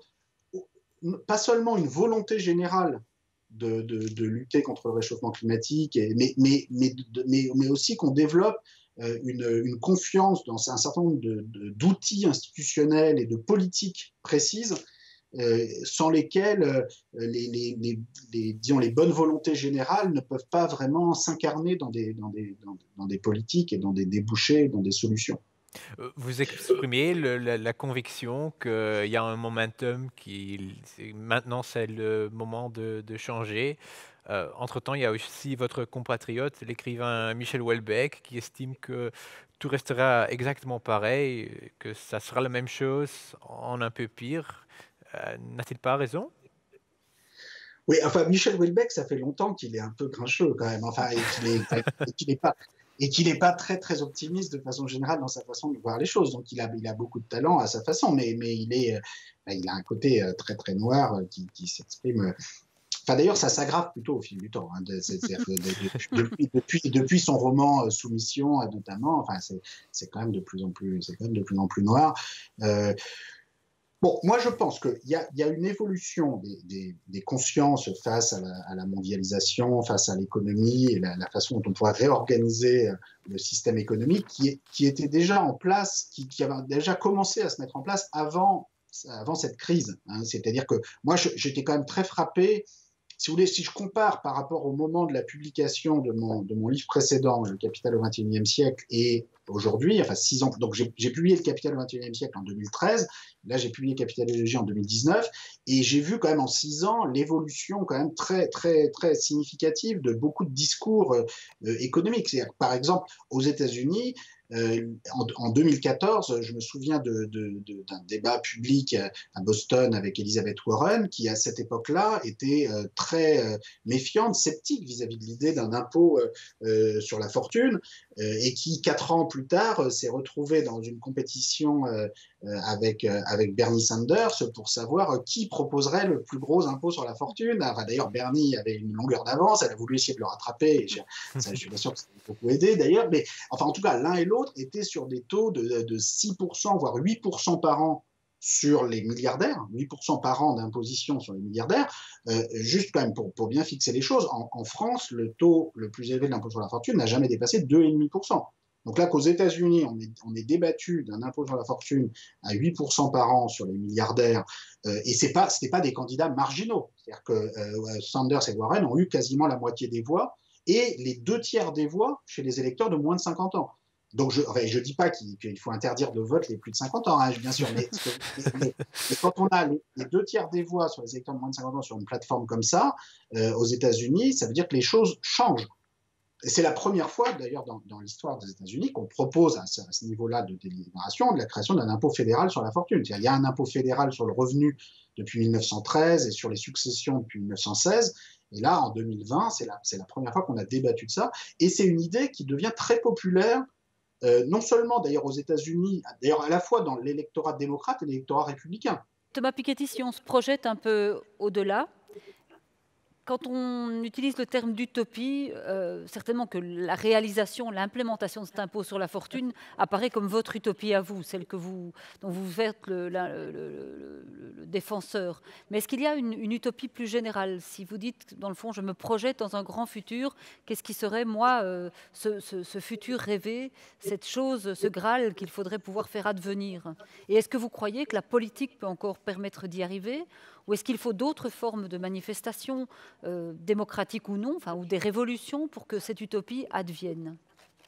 pas seulement une volonté générale de, de, de lutter contre le réchauffement climatique, et, mais, mais, mais, mais, mais aussi qu'on développe euh, une, une confiance dans un certain nombre de, de, d'outils institutionnels et de politiques précises euh, sans lesquelles euh, les, les, les, les, disons, les bonnes volontés générales ne peuvent pas vraiment s'incarner dans des, dans, des, dans, dans des politiques et dans des débouchés, dans des solutions. Vous exprimez le, la, la conviction qu'il y a un momentum qui c'est, maintenant c'est le moment de, de changer. Euh, entre-temps, il y a aussi votre compatriote, l'écrivain Michel Houellebecq, qui estime que tout restera exactement pareil, que ça sera la même chose en un peu pire. Euh, n'a-t-il pas raison? Oui, enfin, Michel Houellebecq, ça fait longtemps qu'il est un peu grincheux quand même, enfin, et qu'il est, et qu'il est pas... et qu'il n'est pas très, très optimiste de façon générale dans sa façon de voir les choses. Donc, il a, il a beaucoup de talent à sa façon, mais, mais il, est, il a un côté très, très noir qui, qui s'exprime. Enfin, d'ailleurs, ça s'aggrave plutôt au fil du temps. Hein. C'est, c'est, depuis, depuis, depuis son roman Soumission, notamment, enfin, c'est, c'est quand même de plus en plus, c'est quand même de plus en plus noir. Euh, Bon, moi je pense qu'il y a, y a une évolution des, des, des consciences face à la, à la mondialisation, face à l'économie et la, la façon dont on pourrait réorganiser le système économique qui, est, qui était déjà en place, qui, qui avait déjà commencé à se mettre en place avant, avant cette crise. Hein. C'est-à-dire que moi j'étais quand même très frappé. Si vous voulez, si je compare par rapport au moment de la publication de mon, de mon livre précédent, Le Capital au vingt et unième siècle, et aujourd'hui, enfin six ans, donc j'ai publié Le Capital au vingt et unième siècle en deux mille treize, là j'ai publié Capitalisologie en deux mille dix-neuf, et j'ai vu quand même en six ans l'évolution quand même très, très, très significative de beaucoup de discours euh, économiques. C'est-à-dire, par exemple, aux États-Unis, Euh, en, en deux mille quatorze, je me souviens de, de, de, d'un débat public à Boston avec Elizabeth Warren, qui à cette époque-là était euh, très euh, méfiante, sceptique vis-à-vis de l'idée d'un impôt euh, euh, sur la fortune, euh, et qui, quatre ans plus tard, euh, s'est retrouvée dans une compétition euh, euh, avec, euh, avec Bernie Sanders pour savoir euh, qui proposerait le plus gros impôt sur la fortune. Enfin, d'ailleurs, Bernie avait une longueur d'avance, elle a voulu essayer de le rattraper, et je, ça, je suis pas sûr que ça a beaucoup aidé d'ailleurs, mais enfin, en tout cas, l'un et l'autre étaient sur des taux de, de six pour cent, voire huit pour cent par an sur les milliardaires, huit pour cent par an d'imposition sur les milliardaires, euh, juste quand même pour, pour bien fixer les choses, en, en France, le taux le plus élevé de l'impôt sur la fortune n'a jamais dépassé deux virgule cinq pour cent. Donc là, qu'aux États-Unis, on est, on est débattu d'un impôt sur la fortune à huit pour cent par an sur les milliardaires, euh, et c'est pas, c'était pas des candidats marginaux. C'est-à-dire que euh, Sanders et Warren ont eu quasiment la moitié des voix, et les deux tiers des voix chez les électeurs de moins de cinquante ans. Donc, je ne dis pas qu'il, qu'il faut interdire de vote les plus de cinquante ans, hein, bien sûr, mais, mais, mais, mais quand on a les, les deux tiers des voix sur les électeurs de moins de cinquante ans sur une plateforme comme ça, euh, aux États-Unis, ça veut dire que les choses changent. Et c'est la première fois, d'ailleurs, dans, dans l'histoire des États-Unis, qu'on propose à ce, à ce niveau-là de délibération de la création d'un impôt fédéral sur la fortune. C'est-à-dire, il y a un impôt fédéral sur le revenu depuis mille neuf cent treize et sur les successions depuis mille neuf cent seize. Et là, en deux mille vingt, c'est la, c'est la première fois qu'on a débattu de ça. Et c'est une idée qui devient très populaire, euh, non seulement d'ailleurs aux États-Unis, d'ailleurs à la fois dans l'électorat démocrate et l'électorat républicain. Thomas Piketty, si on se projette un peu au-delà, quand on utilise le terme d'utopie, euh, certainement que la réalisation, l'implémentation de cet impôt sur la fortune apparaît comme votre utopie à vous, celle que vous, dont vous êtes le, le, le, le, le défenseur. Mais est-ce qu'il y a une, une utopie plus générale? Si vous dites, dans le fond, je me projette dans un grand futur, qu'est-ce qui serait, moi, euh, ce, ce, ce futur rêvé, cette chose, ce Graal qu'il faudrait pouvoir faire advenir? Et est-ce que vous croyez que la politique peut encore permettre d'y arriver? Ou est-ce qu'il faut d'autres formes de manifestations, euh, démocratiques ou non, enfin, ou des révolutions pour que cette utopie advienne?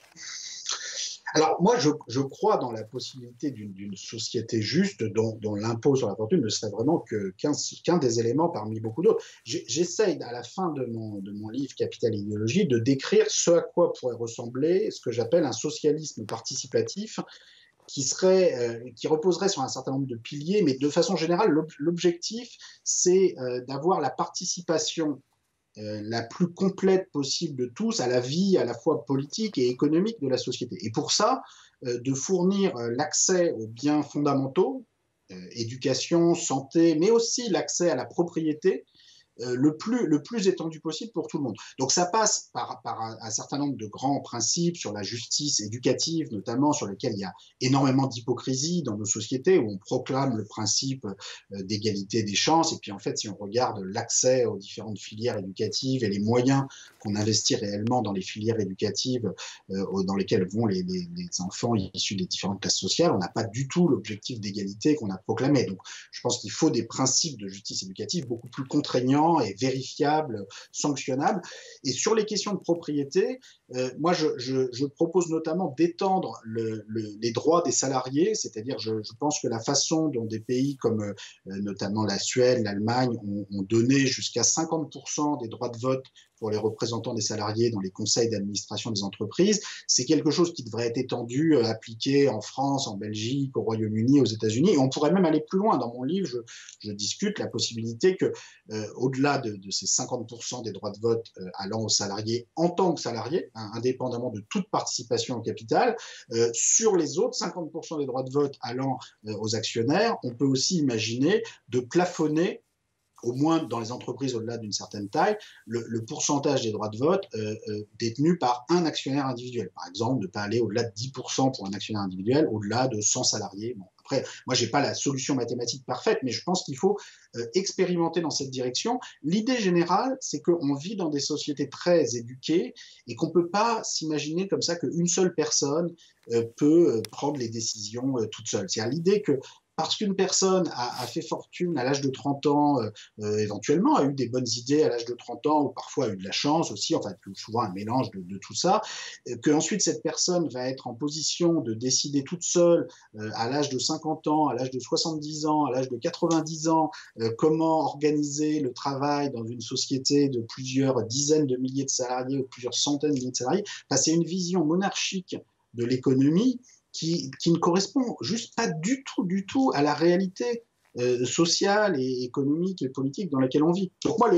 Alors moi, je, je crois dans la possibilité d'une, d'une société juste dont, dont l'impôt sur la fortune ne serait vraiment que, qu'un, qu'un des éléments parmi beaucoup d'autres. J'essaye à la fin de mon, de mon livre Capital et idéologie de décrire ce à quoi pourrait ressembler ce que j'appelle un socialisme participatif, qui, serait, euh, qui reposerait sur un certain nombre de piliers, mais de façon générale, l'objectif, c'est euh, d'avoir la participation euh, la plus complète possible de tous à la vie à la fois politique et économique de la société. Et pour ça, euh, de fournir euh, l'accès aux biens fondamentaux, euh, éducation, santé, mais aussi l'accès à la propriété, Euh, le, plus, le plus étendu possible pour tout le monde. Donc ça passe par, par un, un certain nombre de grands principes sur la justice éducative, notamment, sur lesquels il y a énormément d'hypocrisie dans nos sociétés, où on proclame le principe euh, d'égalité des chances, et puis en fait, si on regarde l'accès aux différentes filières éducatives et les moyens qu'on investit réellement dans les filières éducatives euh, dans lesquelles vont les, les, les enfants issus des différentes classes sociales, on n'a pas du tout l'objectif d'égalité qu'on a proclamé. Donc je pense qu'il faut des principes de justice éducative beaucoup plus contraignants et vérifiable, sanctionnable. Et sur les questions de propriété, euh, moi, je, je, je propose notamment d'étendre le, le, les droits des salariés, c'est-à-dire, je, je pense que la façon dont des pays comme euh, notamment la Suède, l'Allemagne ont, ont donné jusqu'à cinquante pour cent des droits de vote pour les représentants des salariés dans les conseils d'administration des entreprises, c'est quelque chose qui devrait être étendu, euh, appliqué en France, en Belgique, au Royaume-Uni, aux États-Unis. Et on pourrait même aller plus loin. Dans mon livre, je, je discute la possibilité que, euh, au-delà de, de ces cinquante pour cent des droits de vote euh, allant aux salariés en tant que salariés, hein, indépendamment de toute participation au capital, euh, sur les autres cinquante pour cent des droits de vote allant euh, aux actionnaires, on peut aussi imaginer de plafonner, au moins dans les entreprises au-delà d'une certaine taille, le, le pourcentage des droits de vote euh, euh, détenus par un actionnaire individuel. Par exemple, ne pas aller au-delà de dix pour cent pour un actionnaire individuel, au-delà de cent salariés. Bon, Après, moi, j'ai pas la solution mathématique parfaite, mais je pense qu'il faut euh, expérimenter dans cette direction. L'idée générale, c'est qu'on vit dans des sociétés très éduquées et qu'on peut pas s'imaginer comme ça qu'une seule personne euh, peut euh, prendre les décisions euh, toute seule. C'est-à-dire l'idée que parce qu'une personne a, a, fait fortune à l'âge de trente ans, euh, euh, éventuellement, a eu des bonnes idées à l'âge de trente ans, ou parfois a eu de la chance aussi, enfin souvent un mélange de, de tout ça, euh, qu'ensuite cette personne va être en position de décider toute seule euh, à l'âge de cinquante ans, à l'âge de soixante-dix ans, à l'âge de quatre-vingt-dix ans, euh, comment organiser le travail dans une société de plusieurs dizaines de milliers de salariés ou plusieurs centaines de milliers de salariés. Enfin, c'est une vision monarchique de l'économie Qui, qui, ne correspond juste pas du tout, du tout à la réalité euh, sociale et économique et politique dans laquelle on vit. Donc moi,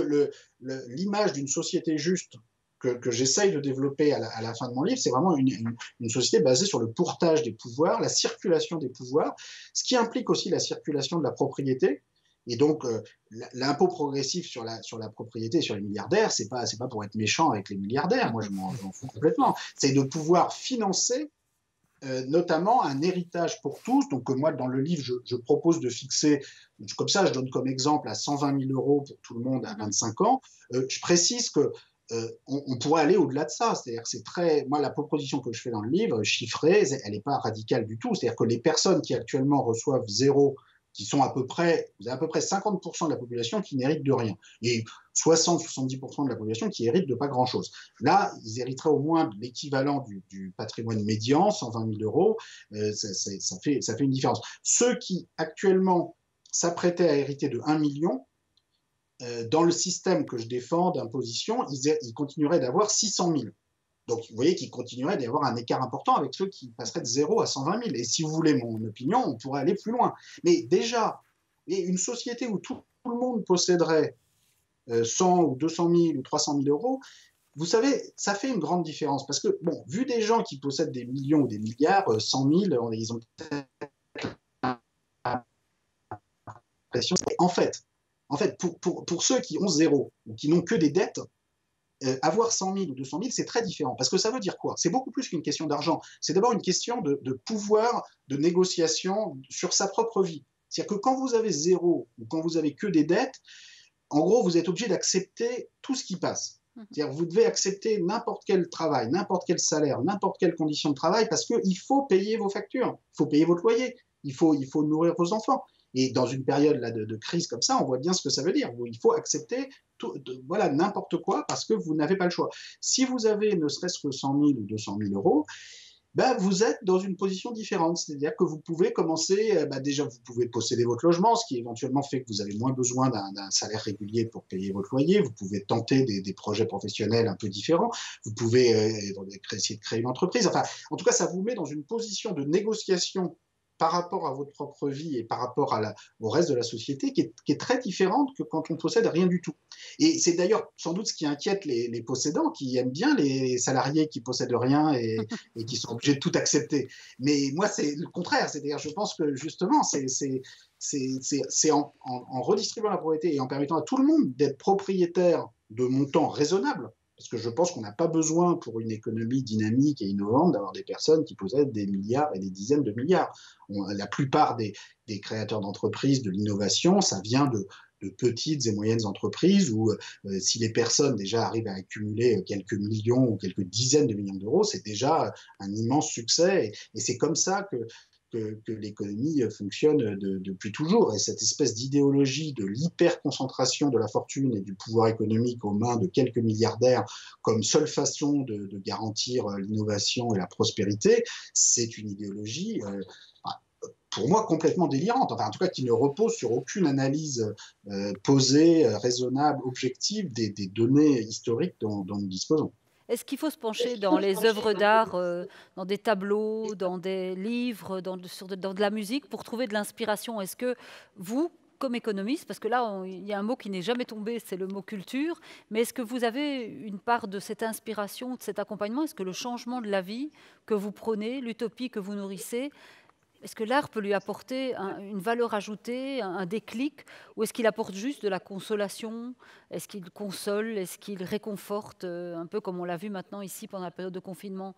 l'image d'une société juste que, que j'essaye de développer à la, à la fin de mon livre, c'est vraiment une, une, une société basée sur le pourtage des pouvoirs, la circulation des pouvoirs, ce qui implique aussi la circulation de la propriété. Et donc, euh, l'impôt progressif sur la, sur la propriété, sur les milliardaires, c'est pas, c'est pas pour être méchant avec les milliardaires, moi je m'en fous complètement, c'est de pouvoir financer Euh, notamment un héritage pour tous. Donc euh, moi, dans le livre, je, je propose de fixer, comme ça, je donne comme exemple à cent vingt mille euros pour tout le monde à vingt-cinq ans. Euh, je précise que euh, on, on pourrait aller au-delà de ça. C'est-à-dire que c'est très, moi, la proposition que je fais dans le livre, chiffrée, elle n'est pas radicale du tout. C'est-à-dire que les personnes qui actuellement reçoivent zéro, qui sont à peu près, vous avez à peu près cinquante pour cent de la population qui n'hérite de rien, et soixante à soixante-dix pour cent de la population qui hérite de pas grand-chose. Là, ils hériteraient au moins de l'équivalent du, du patrimoine médian, cent vingt mille euros, euh, ça, ça, ça, fait, ça fait une différence. Ceux qui, actuellement, s'apprêtaient à hériter de un million, euh, dans le système que je défends d'imposition, ils, ils continueraient d'avoir six cent mille. Donc, vous voyez qu'il continuerait d'y avoir un écart important avec ceux qui passeraient de zéro à cent vingt mille. Et si vous voulez mon opinion, on pourrait aller plus loin. Mais déjà, une société où tout, tout le monde posséderait cent ou deux cent mille ou trois cent mille euros, vous savez, ça fait une grande différence. Parce que, bon, vu des gens qui possèdent des millions ou des milliards, cent mille, ils ont l'impression. En fait, en fait pour, pour, pour ceux qui ont zéro ou qui n'ont que des dettes, Euh, avoir cent mille ou deux cent mille, c'est très différent. Parce que ça veut dire quoi? C'est beaucoup plus qu'une question d'argent. C'est d'abord une question de, de pouvoir de négociation sur sa propre vie. C'est-à-dire que quand vous avez zéro ou quand vous avez que des dettes, en gros, vous êtes obligé d'accepter tout ce qui passe. C'est-à-dire que vous devez accepter n'importe quel travail, n'importe quel salaire, n'importe quelle condition de travail, parce qu'il faut payer vos factures, il faut payer votre loyer, il faut, il faut nourrir vos enfants. Et dans une période là, de, de crise comme ça, on voit bien ce que ça veut dire. Il faut accepter tout, de, voilà, n'importe quoi parce que vous n'avez pas le choix. Si vous avez ne serait-ce que cent mille ou deux cent mille euros, ben, vous êtes dans une position différente. C'est-à-dire que vous pouvez commencer, ben, déjà vous pouvez posséder votre logement, ce qui éventuellement fait que vous avez moins besoin d'un salaire régulier pour payer votre loyer. Vous pouvez tenter des, des projets professionnels un peu différents. Vous pouvez euh, essayer de créer une entreprise. Enfin, en tout cas, ça vous met dans une position de négociation par rapport à votre propre vie et par rapport à la, au reste de la société qui est, qui est très différente que quand on possède rien du tout. Et c'est d'ailleurs sans doute ce qui inquiète les, les possédants qui aiment bien les salariés qui possèdent rien et, et qui sont obligés de tout accepter. Mais moi, c'est le contraire. C'est-à-dire, je pense que justement, c'est en, en, en redistribuant la propriété et en permettant à tout le monde d'être propriétaire de montants raisonnables. Parce que je pense qu'on n'a pas besoin, pour une économie dynamique et innovante, d'avoir des personnes qui possèdent des milliards et des dizaines de milliards. On, la plupart des, des créateurs d'entreprises, de l'innovation, ça vient de, de petites et moyennes entreprises où euh, si les personnes déjà arrivent à accumuler quelques millions ou quelques dizaines de millions d'euros, c'est déjà un immense succès. Et, et c'est comme ça que que, que l'économie fonctionne de, depuis toujours. Et cette espèce d'idéologie de l'hyperconcentration de la fortune et du pouvoir économique aux mains de quelques milliardaires comme seule façon de, de garantir l'innovation et la prospérité, c'est une idéologie euh, pour moi complètement délirante, enfin en tout cas qui ne repose sur aucune analyse euh, posée, raisonnable, objective des, des données historiques dont, dont nous disposons. Est-ce qu'il faut se pencher dans les œuvres d'art, euh, dans des tableaux, dans des livres, dans de, sur de, dans de la musique pour trouver de l'inspiration? Est-ce que vous, comme économiste, parce que là, on, il y a un mot qui n'est jamais tombé, c'est le mot culture, mais est-ce que vous avez une part de cette inspiration, de cet accompagnement? Est-ce que le changement de la vie que vous prenez, l'utopie que vous nourrissez, est-ce que l'art peut lui apporter un, une valeur ajoutée, un, un déclic, ou est-ce qu'il apporte juste de la consolation? Est-ce qu'il console? Est-ce qu'il réconforte, euh, un peu comme on l'a vu maintenant ici pendant la période de confinement?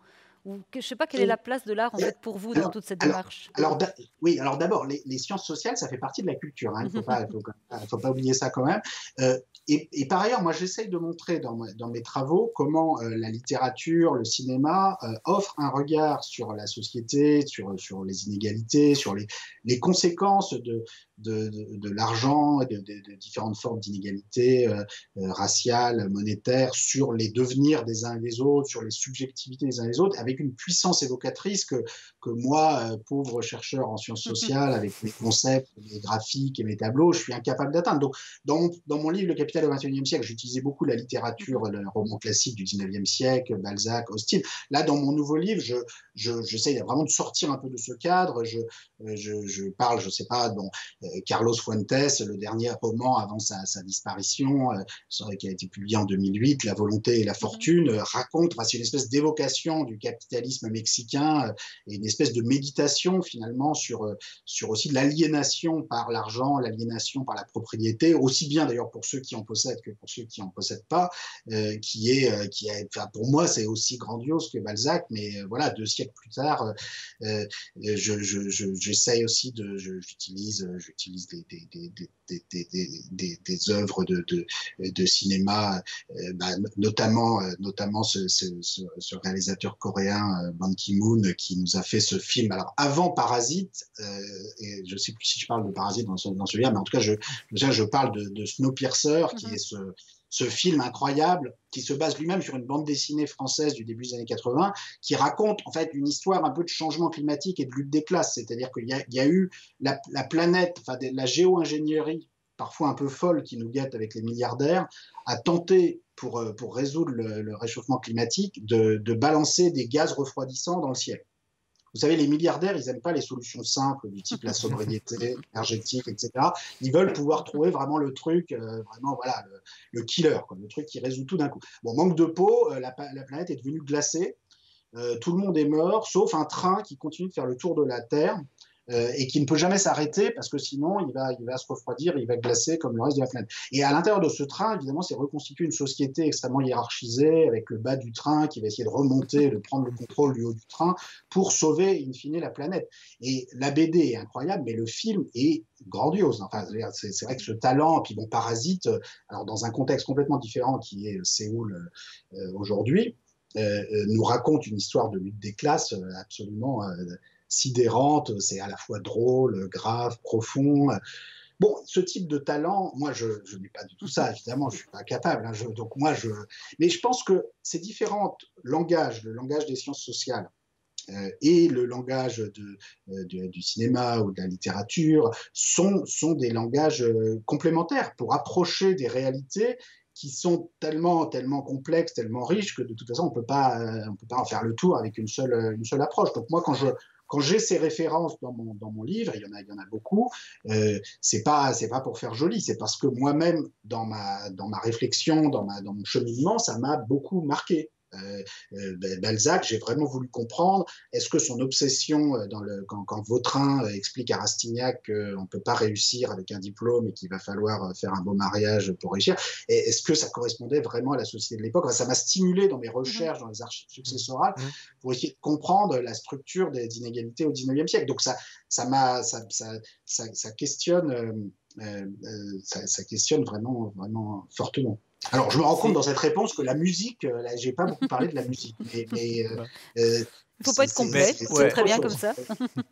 Ou que, je ne sais pas quelle est la place de l'art en fait pour vous dans alors, toute cette alors, démarche. alors, oui, alors d'abord, les, les sciences sociales, ça fait partie de la culture. Il hein, ne faut pas, faut, faut pas oublier ça quand même. Euh, et, et par ailleurs, moi, j'essaye de montrer dans, dans mes travaux comment euh, la littérature, le cinéma euh, offrent un regard sur la société, sur, sur les inégalités, sur les, les conséquences de, de, de, de l'argent et de, de, de différentes formes d'inégalités euh, euh, raciales, monétaires, sur les devenirs des uns et des autres, sur les subjectivités des uns et des autres, avec une puissance évocatrice que, que moi, euh, pauvre chercheur en sciences sociales, avec mes concepts, mes graphiques et mes tableaux, je suis incapable d'atteindre. Donc, dans mon, dans mon livre Le Capital au vingt et unième siècle, j'utilisais beaucoup la littérature, le roman classique du dix-neuvième siècle, Balzac, Austin. Là, dans mon nouveau livre, je, je, j'essaie vraiment de sortir un peu de ce cadre. Je, je, je parle, je sais pas, bon, euh, Carlos Fuentes, le dernier roman avant sa, sa disparition, euh, qui a été publié en deux mille huit, La volonté et la fortune, euh, raconte, bah, c'est une espèce d'évocation du capitalisme mexicain euh, et une espèce de méditation finalement sur, euh, sur aussi de l'aliénation par l'argent, l'aliénation par la propriété, aussi bien d'ailleurs pour ceux qui en possèdent que pour ceux qui en possèdent pas, euh, qui est, euh, qui est, enfin, pour moi c'est aussi grandiose que Balzac, mais euh, voilà, deux siècles plus tard, euh, je, je, je, j'essaye aussi de, je, j'utilise, j'utilise des, des, des, des, des, des, des, des œuvres de, de, de cinéma, euh, bah, notamment, notamment ce, ce, ce, ce réalisateur coréen Ban Ki-moon qui nous a fait ce film. Alors avant Parasite, euh, et je ne sais plus si je parle de Parasite dans, ce, dans celui-là, mais en tout cas je, je, je parle de, de Snowpiercer, qui mm-hmm. est ce, ce film incroyable qui se base lui-même sur une bande dessinée française du début des années quatre-vingts, qui raconte en fait une histoire un peu de changement climatique et de lutte des classes. C'est-à-dire qu'il y a, il y a eu la, la planète, enfin de, la géo-ingénierie parfois un peu folle qui nous guette avec les milliardaires, a tenté pour, pour résoudre le, le réchauffement climatique de, de balancer des gaz refroidissants dans le ciel. Vous savez, les milliardaires, ils n'aiment pas les solutions simples du type la sobriété énergétique, et cetera. Ils veulent pouvoir trouver vraiment le truc, euh, vraiment, voilà, le, le killer, quoi, le truc qui résout tout d'un coup. Bon, manque de peau, euh, la, la planète est devenue glacée. Euh, tout le monde est mort, sauf un train qui continue de faire le tour de la Terre euh, et qui ne peut jamais s'arrêter parce que sinon, il va, il va se refroidir, il va glacer comme le reste de la planète. Et à l'intérieur de ce train, évidemment, c'est reconstitué une société extrêmement hiérarchisée avec le bas du train qui va essayer de remonter, de prendre le contrôle du haut du train pour sauver, in fine, la planète. Et la B D est incroyable, mais le film est grandiose. Enfin, c'est, c'est vrai que ce talent, puis bon, Parasite, alors dans un contexte complètement différent qui est Séoul euh, aujourd'hui, Euh, nous raconte une histoire de lutte des classes absolument euh, sidérante. C'est à la fois drôle, grave, profond. Bon, ce type de talent, moi, je, je n'ai pas du tout ça, évidemment, je ne suis pas capable. Hein, je, donc moi, je... Mais je pense que ces différents langages, le langage des sciences sociales euh, et le langage de, de, du cinéma ou de la littérature sont, sont des langages euh, complémentaires pour approcher des réalités qui sont tellement, tellement complexes, tellement riches que de toute façon, on peut pas, euh, on peut pas en faire le tour avec une seule, une seule approche. Donc moi, quand je, quand j'ai ces références dans mon, dans mon livre, il y en a, il y en a beaucoup, euh, c'est pas, c'est pas pour faire joli, c'est parce que moi-même, dans ma, dans ma réflexion, dans ma, dans mon cheminement, ça m'a beaucoup marqué. Euh, euh, Balzac, j'ai vraiment voulu comprendre, est-ce que son obsession, dans le, quand, quand Vautrin explique à Rastignac qu'on ne peut pas réussir avec un diplôme et qu'il va falloir faire un beau mariage pour réussir, et est-ce que ça correspondait vraiment à la société de l'époque? Ça m'a stimulé dans mes recherches, dans les archives successorales, pour essayer de comprendre la structure des inégalités au dix-neuvième siècle. Donc ça, ça, m'a, ça, ça, ça, ça questionne, euh, euh, ça, ça questionne vraiment, vraiment fortement. Alors, je me rends compte dans cette réponse que la musique, là, j'ai pas beaucoup parlé de la musique, mais, mais euh, il ne faut pas être complet, c'est, c'est, c'est ouais. très bien chose. Comme ça.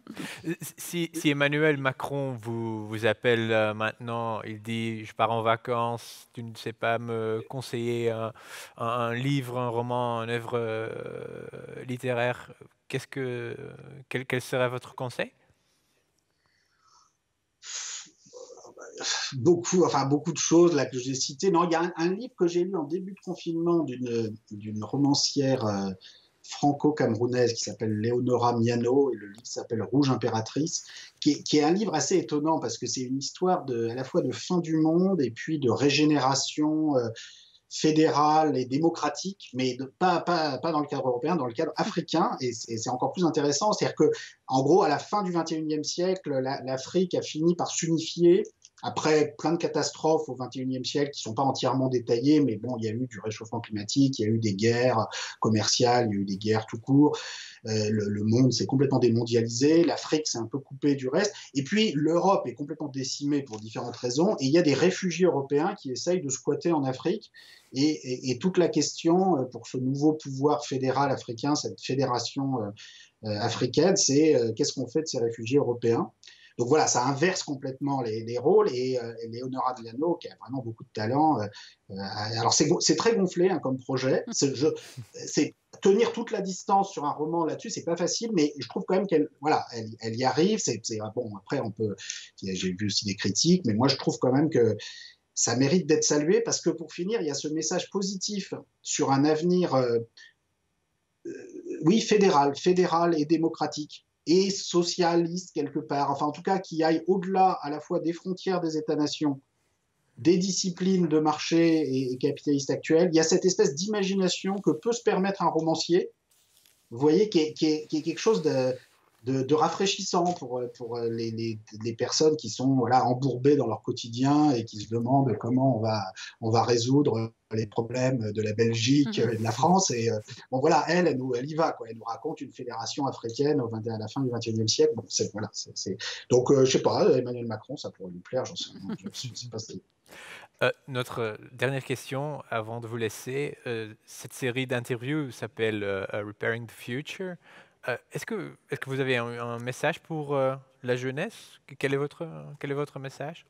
si, si Emmanuel Macron vous, vous appelle euh, maintenant, il dit je pars en vacances, tu ne sais pas me conseiller un, un, un livre, un roman, une œuvre euh, littéraire, qu'est-ce que, quel, quel serait votre conseil? Beaucoup, enfin beaucoup de choses là que j'ai citées. Non, il y a un, un livre que j'ai lu en début de confinement d'une, d'une romancière euh, franco-camerounaise qui s'appelle Léonora Miano, et le livre s'appelle Rouge Impératrice, qui est, qui est un livre assez étonnant parce que c'est une histoire de, à la fois de fin du monde et puis de régénération euh, fédérale et démocratique, mais de, pas, pas, pas dans le cadre européen, dans le cadre africain, et c'est, c'est encore plus intéressant. C'est-à-dire que, en gros, à la fin du vingt et unième siècle, la, l'Afrique a fini par s'unifier après plein de catastrophes au vingt et unième siècle qui ne sont pas entièrement détaillées, mais bon, il y a eu du réchauffement climatique, il y a eu des guerres commerciales, il y a eu des guerres tout court. Euh, le, le monde s'est complètement démondialisé, l'Afrique s'est un peu coupée du reste, et puis l'Europe est complètement décimée pour différentes raisons, et il y a des réfugiés européens qui essayent de squatter en Afrique, et, et, et toute la question pour ce nouveau pouvoir fédéral africain, cette fédération euh, africaine, c'est euh, qu'est-ce qu'on fait de ces réfugiés européens? Donc voilà, ça inverse complètement les, les rôles, et, euh, et Leonora Adriano, qui a vraiment beaucoup de talent, euh, euh, alors c'est très gonflé hein, comme projet, c'est tenir toute la distance sur un roman là-dessus, c'est pas facile, mais je trouve quand même qu'elle voilà, elle, elle y arrive, c'est bon, après on peut, j'ai vu aussi des critiques, mais moi je trouve quand même que ça mérite d'être salué, parce que pour finir, il y a ce message positif sur un avenir, euh, euh, oui, fédéral, fédéral et démocratique, et socialiste quelque part, enfin en tout cas qui aille au-delà à la fois des frontières des États-nations, des disciplines de marché et, et capitalistes actuelles. Il y a cette espèce d'imagination que peut se permettre un romancier, vous voyez, qui est, qui est, qui est quelque chose de, de, de rafraîchissant pour, pour les, les, les personnes qui sont voilà, embourbées dans leur quotidien et qui se demandent comment on va, on va résoudre les problèmes de la Belgique et de la France. Et bon, voilà, elle, elle, nous, elle y va, quoi. Elle nous raconte une fédération africaine au vingt, à la fin du vingt et unième siècle. Bon, voilà, c'est, c'est... Donc, euh, je sais pas, Emmanuel Macron, ça pourrait lui plaire, j'en sais rien. Je ne sais pas si... Euh, notre dernière question, avant de vous laisser, euh, cette série d'interviews s'appelle euh, Repairing the Future. Euh, est-ce que, est-ce que vous avez un, un message pour euh, la jeunesse? Quel est votre, quel est votre message?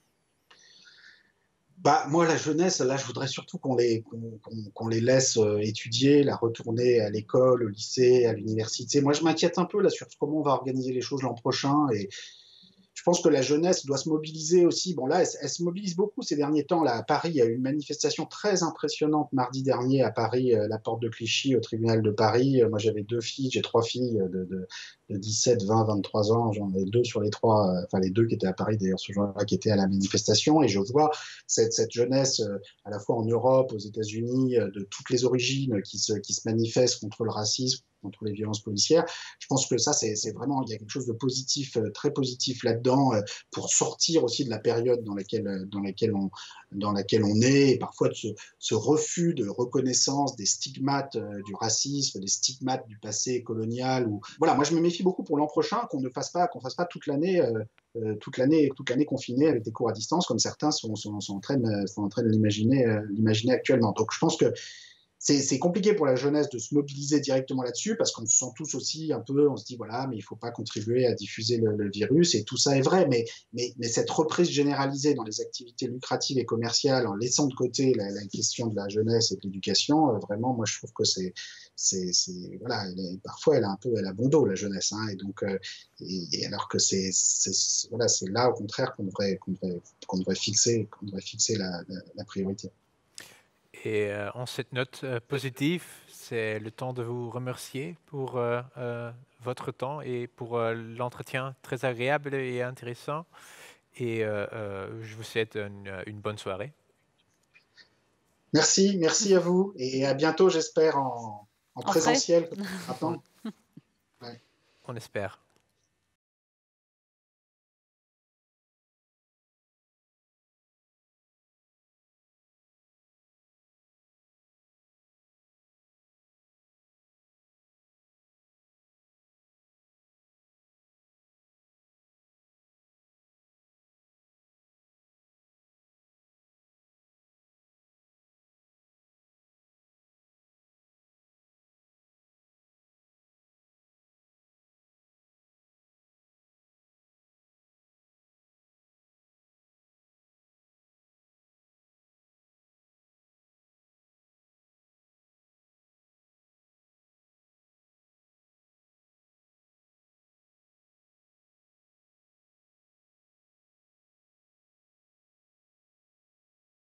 Bah, moi, la jeunesse, là, je voudrais surtout qu'on les, qu'on, qu'on, qu'on les laisse euh, étudier, la retourner à l'école, au lycée, à l'université. Moi, je m'inquiète un peu là sur comment on va organiser les choses l'an prochain, et je pense que la jeunesse doit se mobiliser aussi. Bon, là, elle, elle se mobilise beaucoup ces derniers temps. Là, à Paris, il y a eu une manifestation très impressionnante mardi dernier à Paris, euh, la porte de Clichy, au tribunal de Paris. Euh, moi, j'avais deux filles, j'ai trois filles de, de, de dix-sept, vingt, vingt-trois ans. J'en ai deux sur les trois, euh, enfin les deux qui étaient à Paris d'ailleurs ce jour-là, qui étaient à la manifestation. Et je vois cette, cette jeunesse, euh, à la fois en Europe, aux États-Unis, euh, de toutes les origines, qui se, qui se manifeste contre le racisme, contre les violences policières. Je pense que ça, c'est vraiment, il y a quelque chose de positif, très positif là-dedans, pour sortir aussi de la période dans laquelle, dans laquelle, on, dans laquelle on est, et parfois de ce, ce refus de reconnaissance des stigmates du racisme, des stigmates du passé colonial. Ou... Voilà, moi je me méfie beaucoup pour l'an prochain, qu'on ne fasse pas, qu'on fasse pas toute l'année euh, toute l'année toute l'année confinée avec des cours à distance, comme certains sont, sont, sont en train de, sont en train de l'imaginer euh, l'imaginer actuellement. Donc je pense que c'est compliqué pour la jeunesse de se mobiliser directement là-dessus, parce qu'on se sent tous aussi un peu, on se dit voilà, mais il ne faut pas contribuer à diffuser le, le virus, et tout ça est vrai, mais, mais, mais cette reprise généralisée dans les activités lucratives et commerciales, en laissant de côté la, la question de la jeunesse et de l'éducation, euh, vraiment, moi je trouve que c'est, c'est, voilà, elle est, parfois elle a un peu, elle a bon dos la jeunesse, hein, et donc, euh, et, et alors que c'est, voilà, c'est là au contraire qu'on devrait, qu'on devrait, qu'on devrait fixer, qu'on devrait fixer la, la, la priorité. Et euh, en cette note euh, positive, c'est le temps de vous remercier pour euh, euh, votre temps et pour euh, l'entretien très agréable et intéressant. Et euh, euh, je vous souhaite une, une bonne soirée. Merci, merci à vous. Et à bientôt, j'espère, en, en, en présentiel. On, ouais. On espère.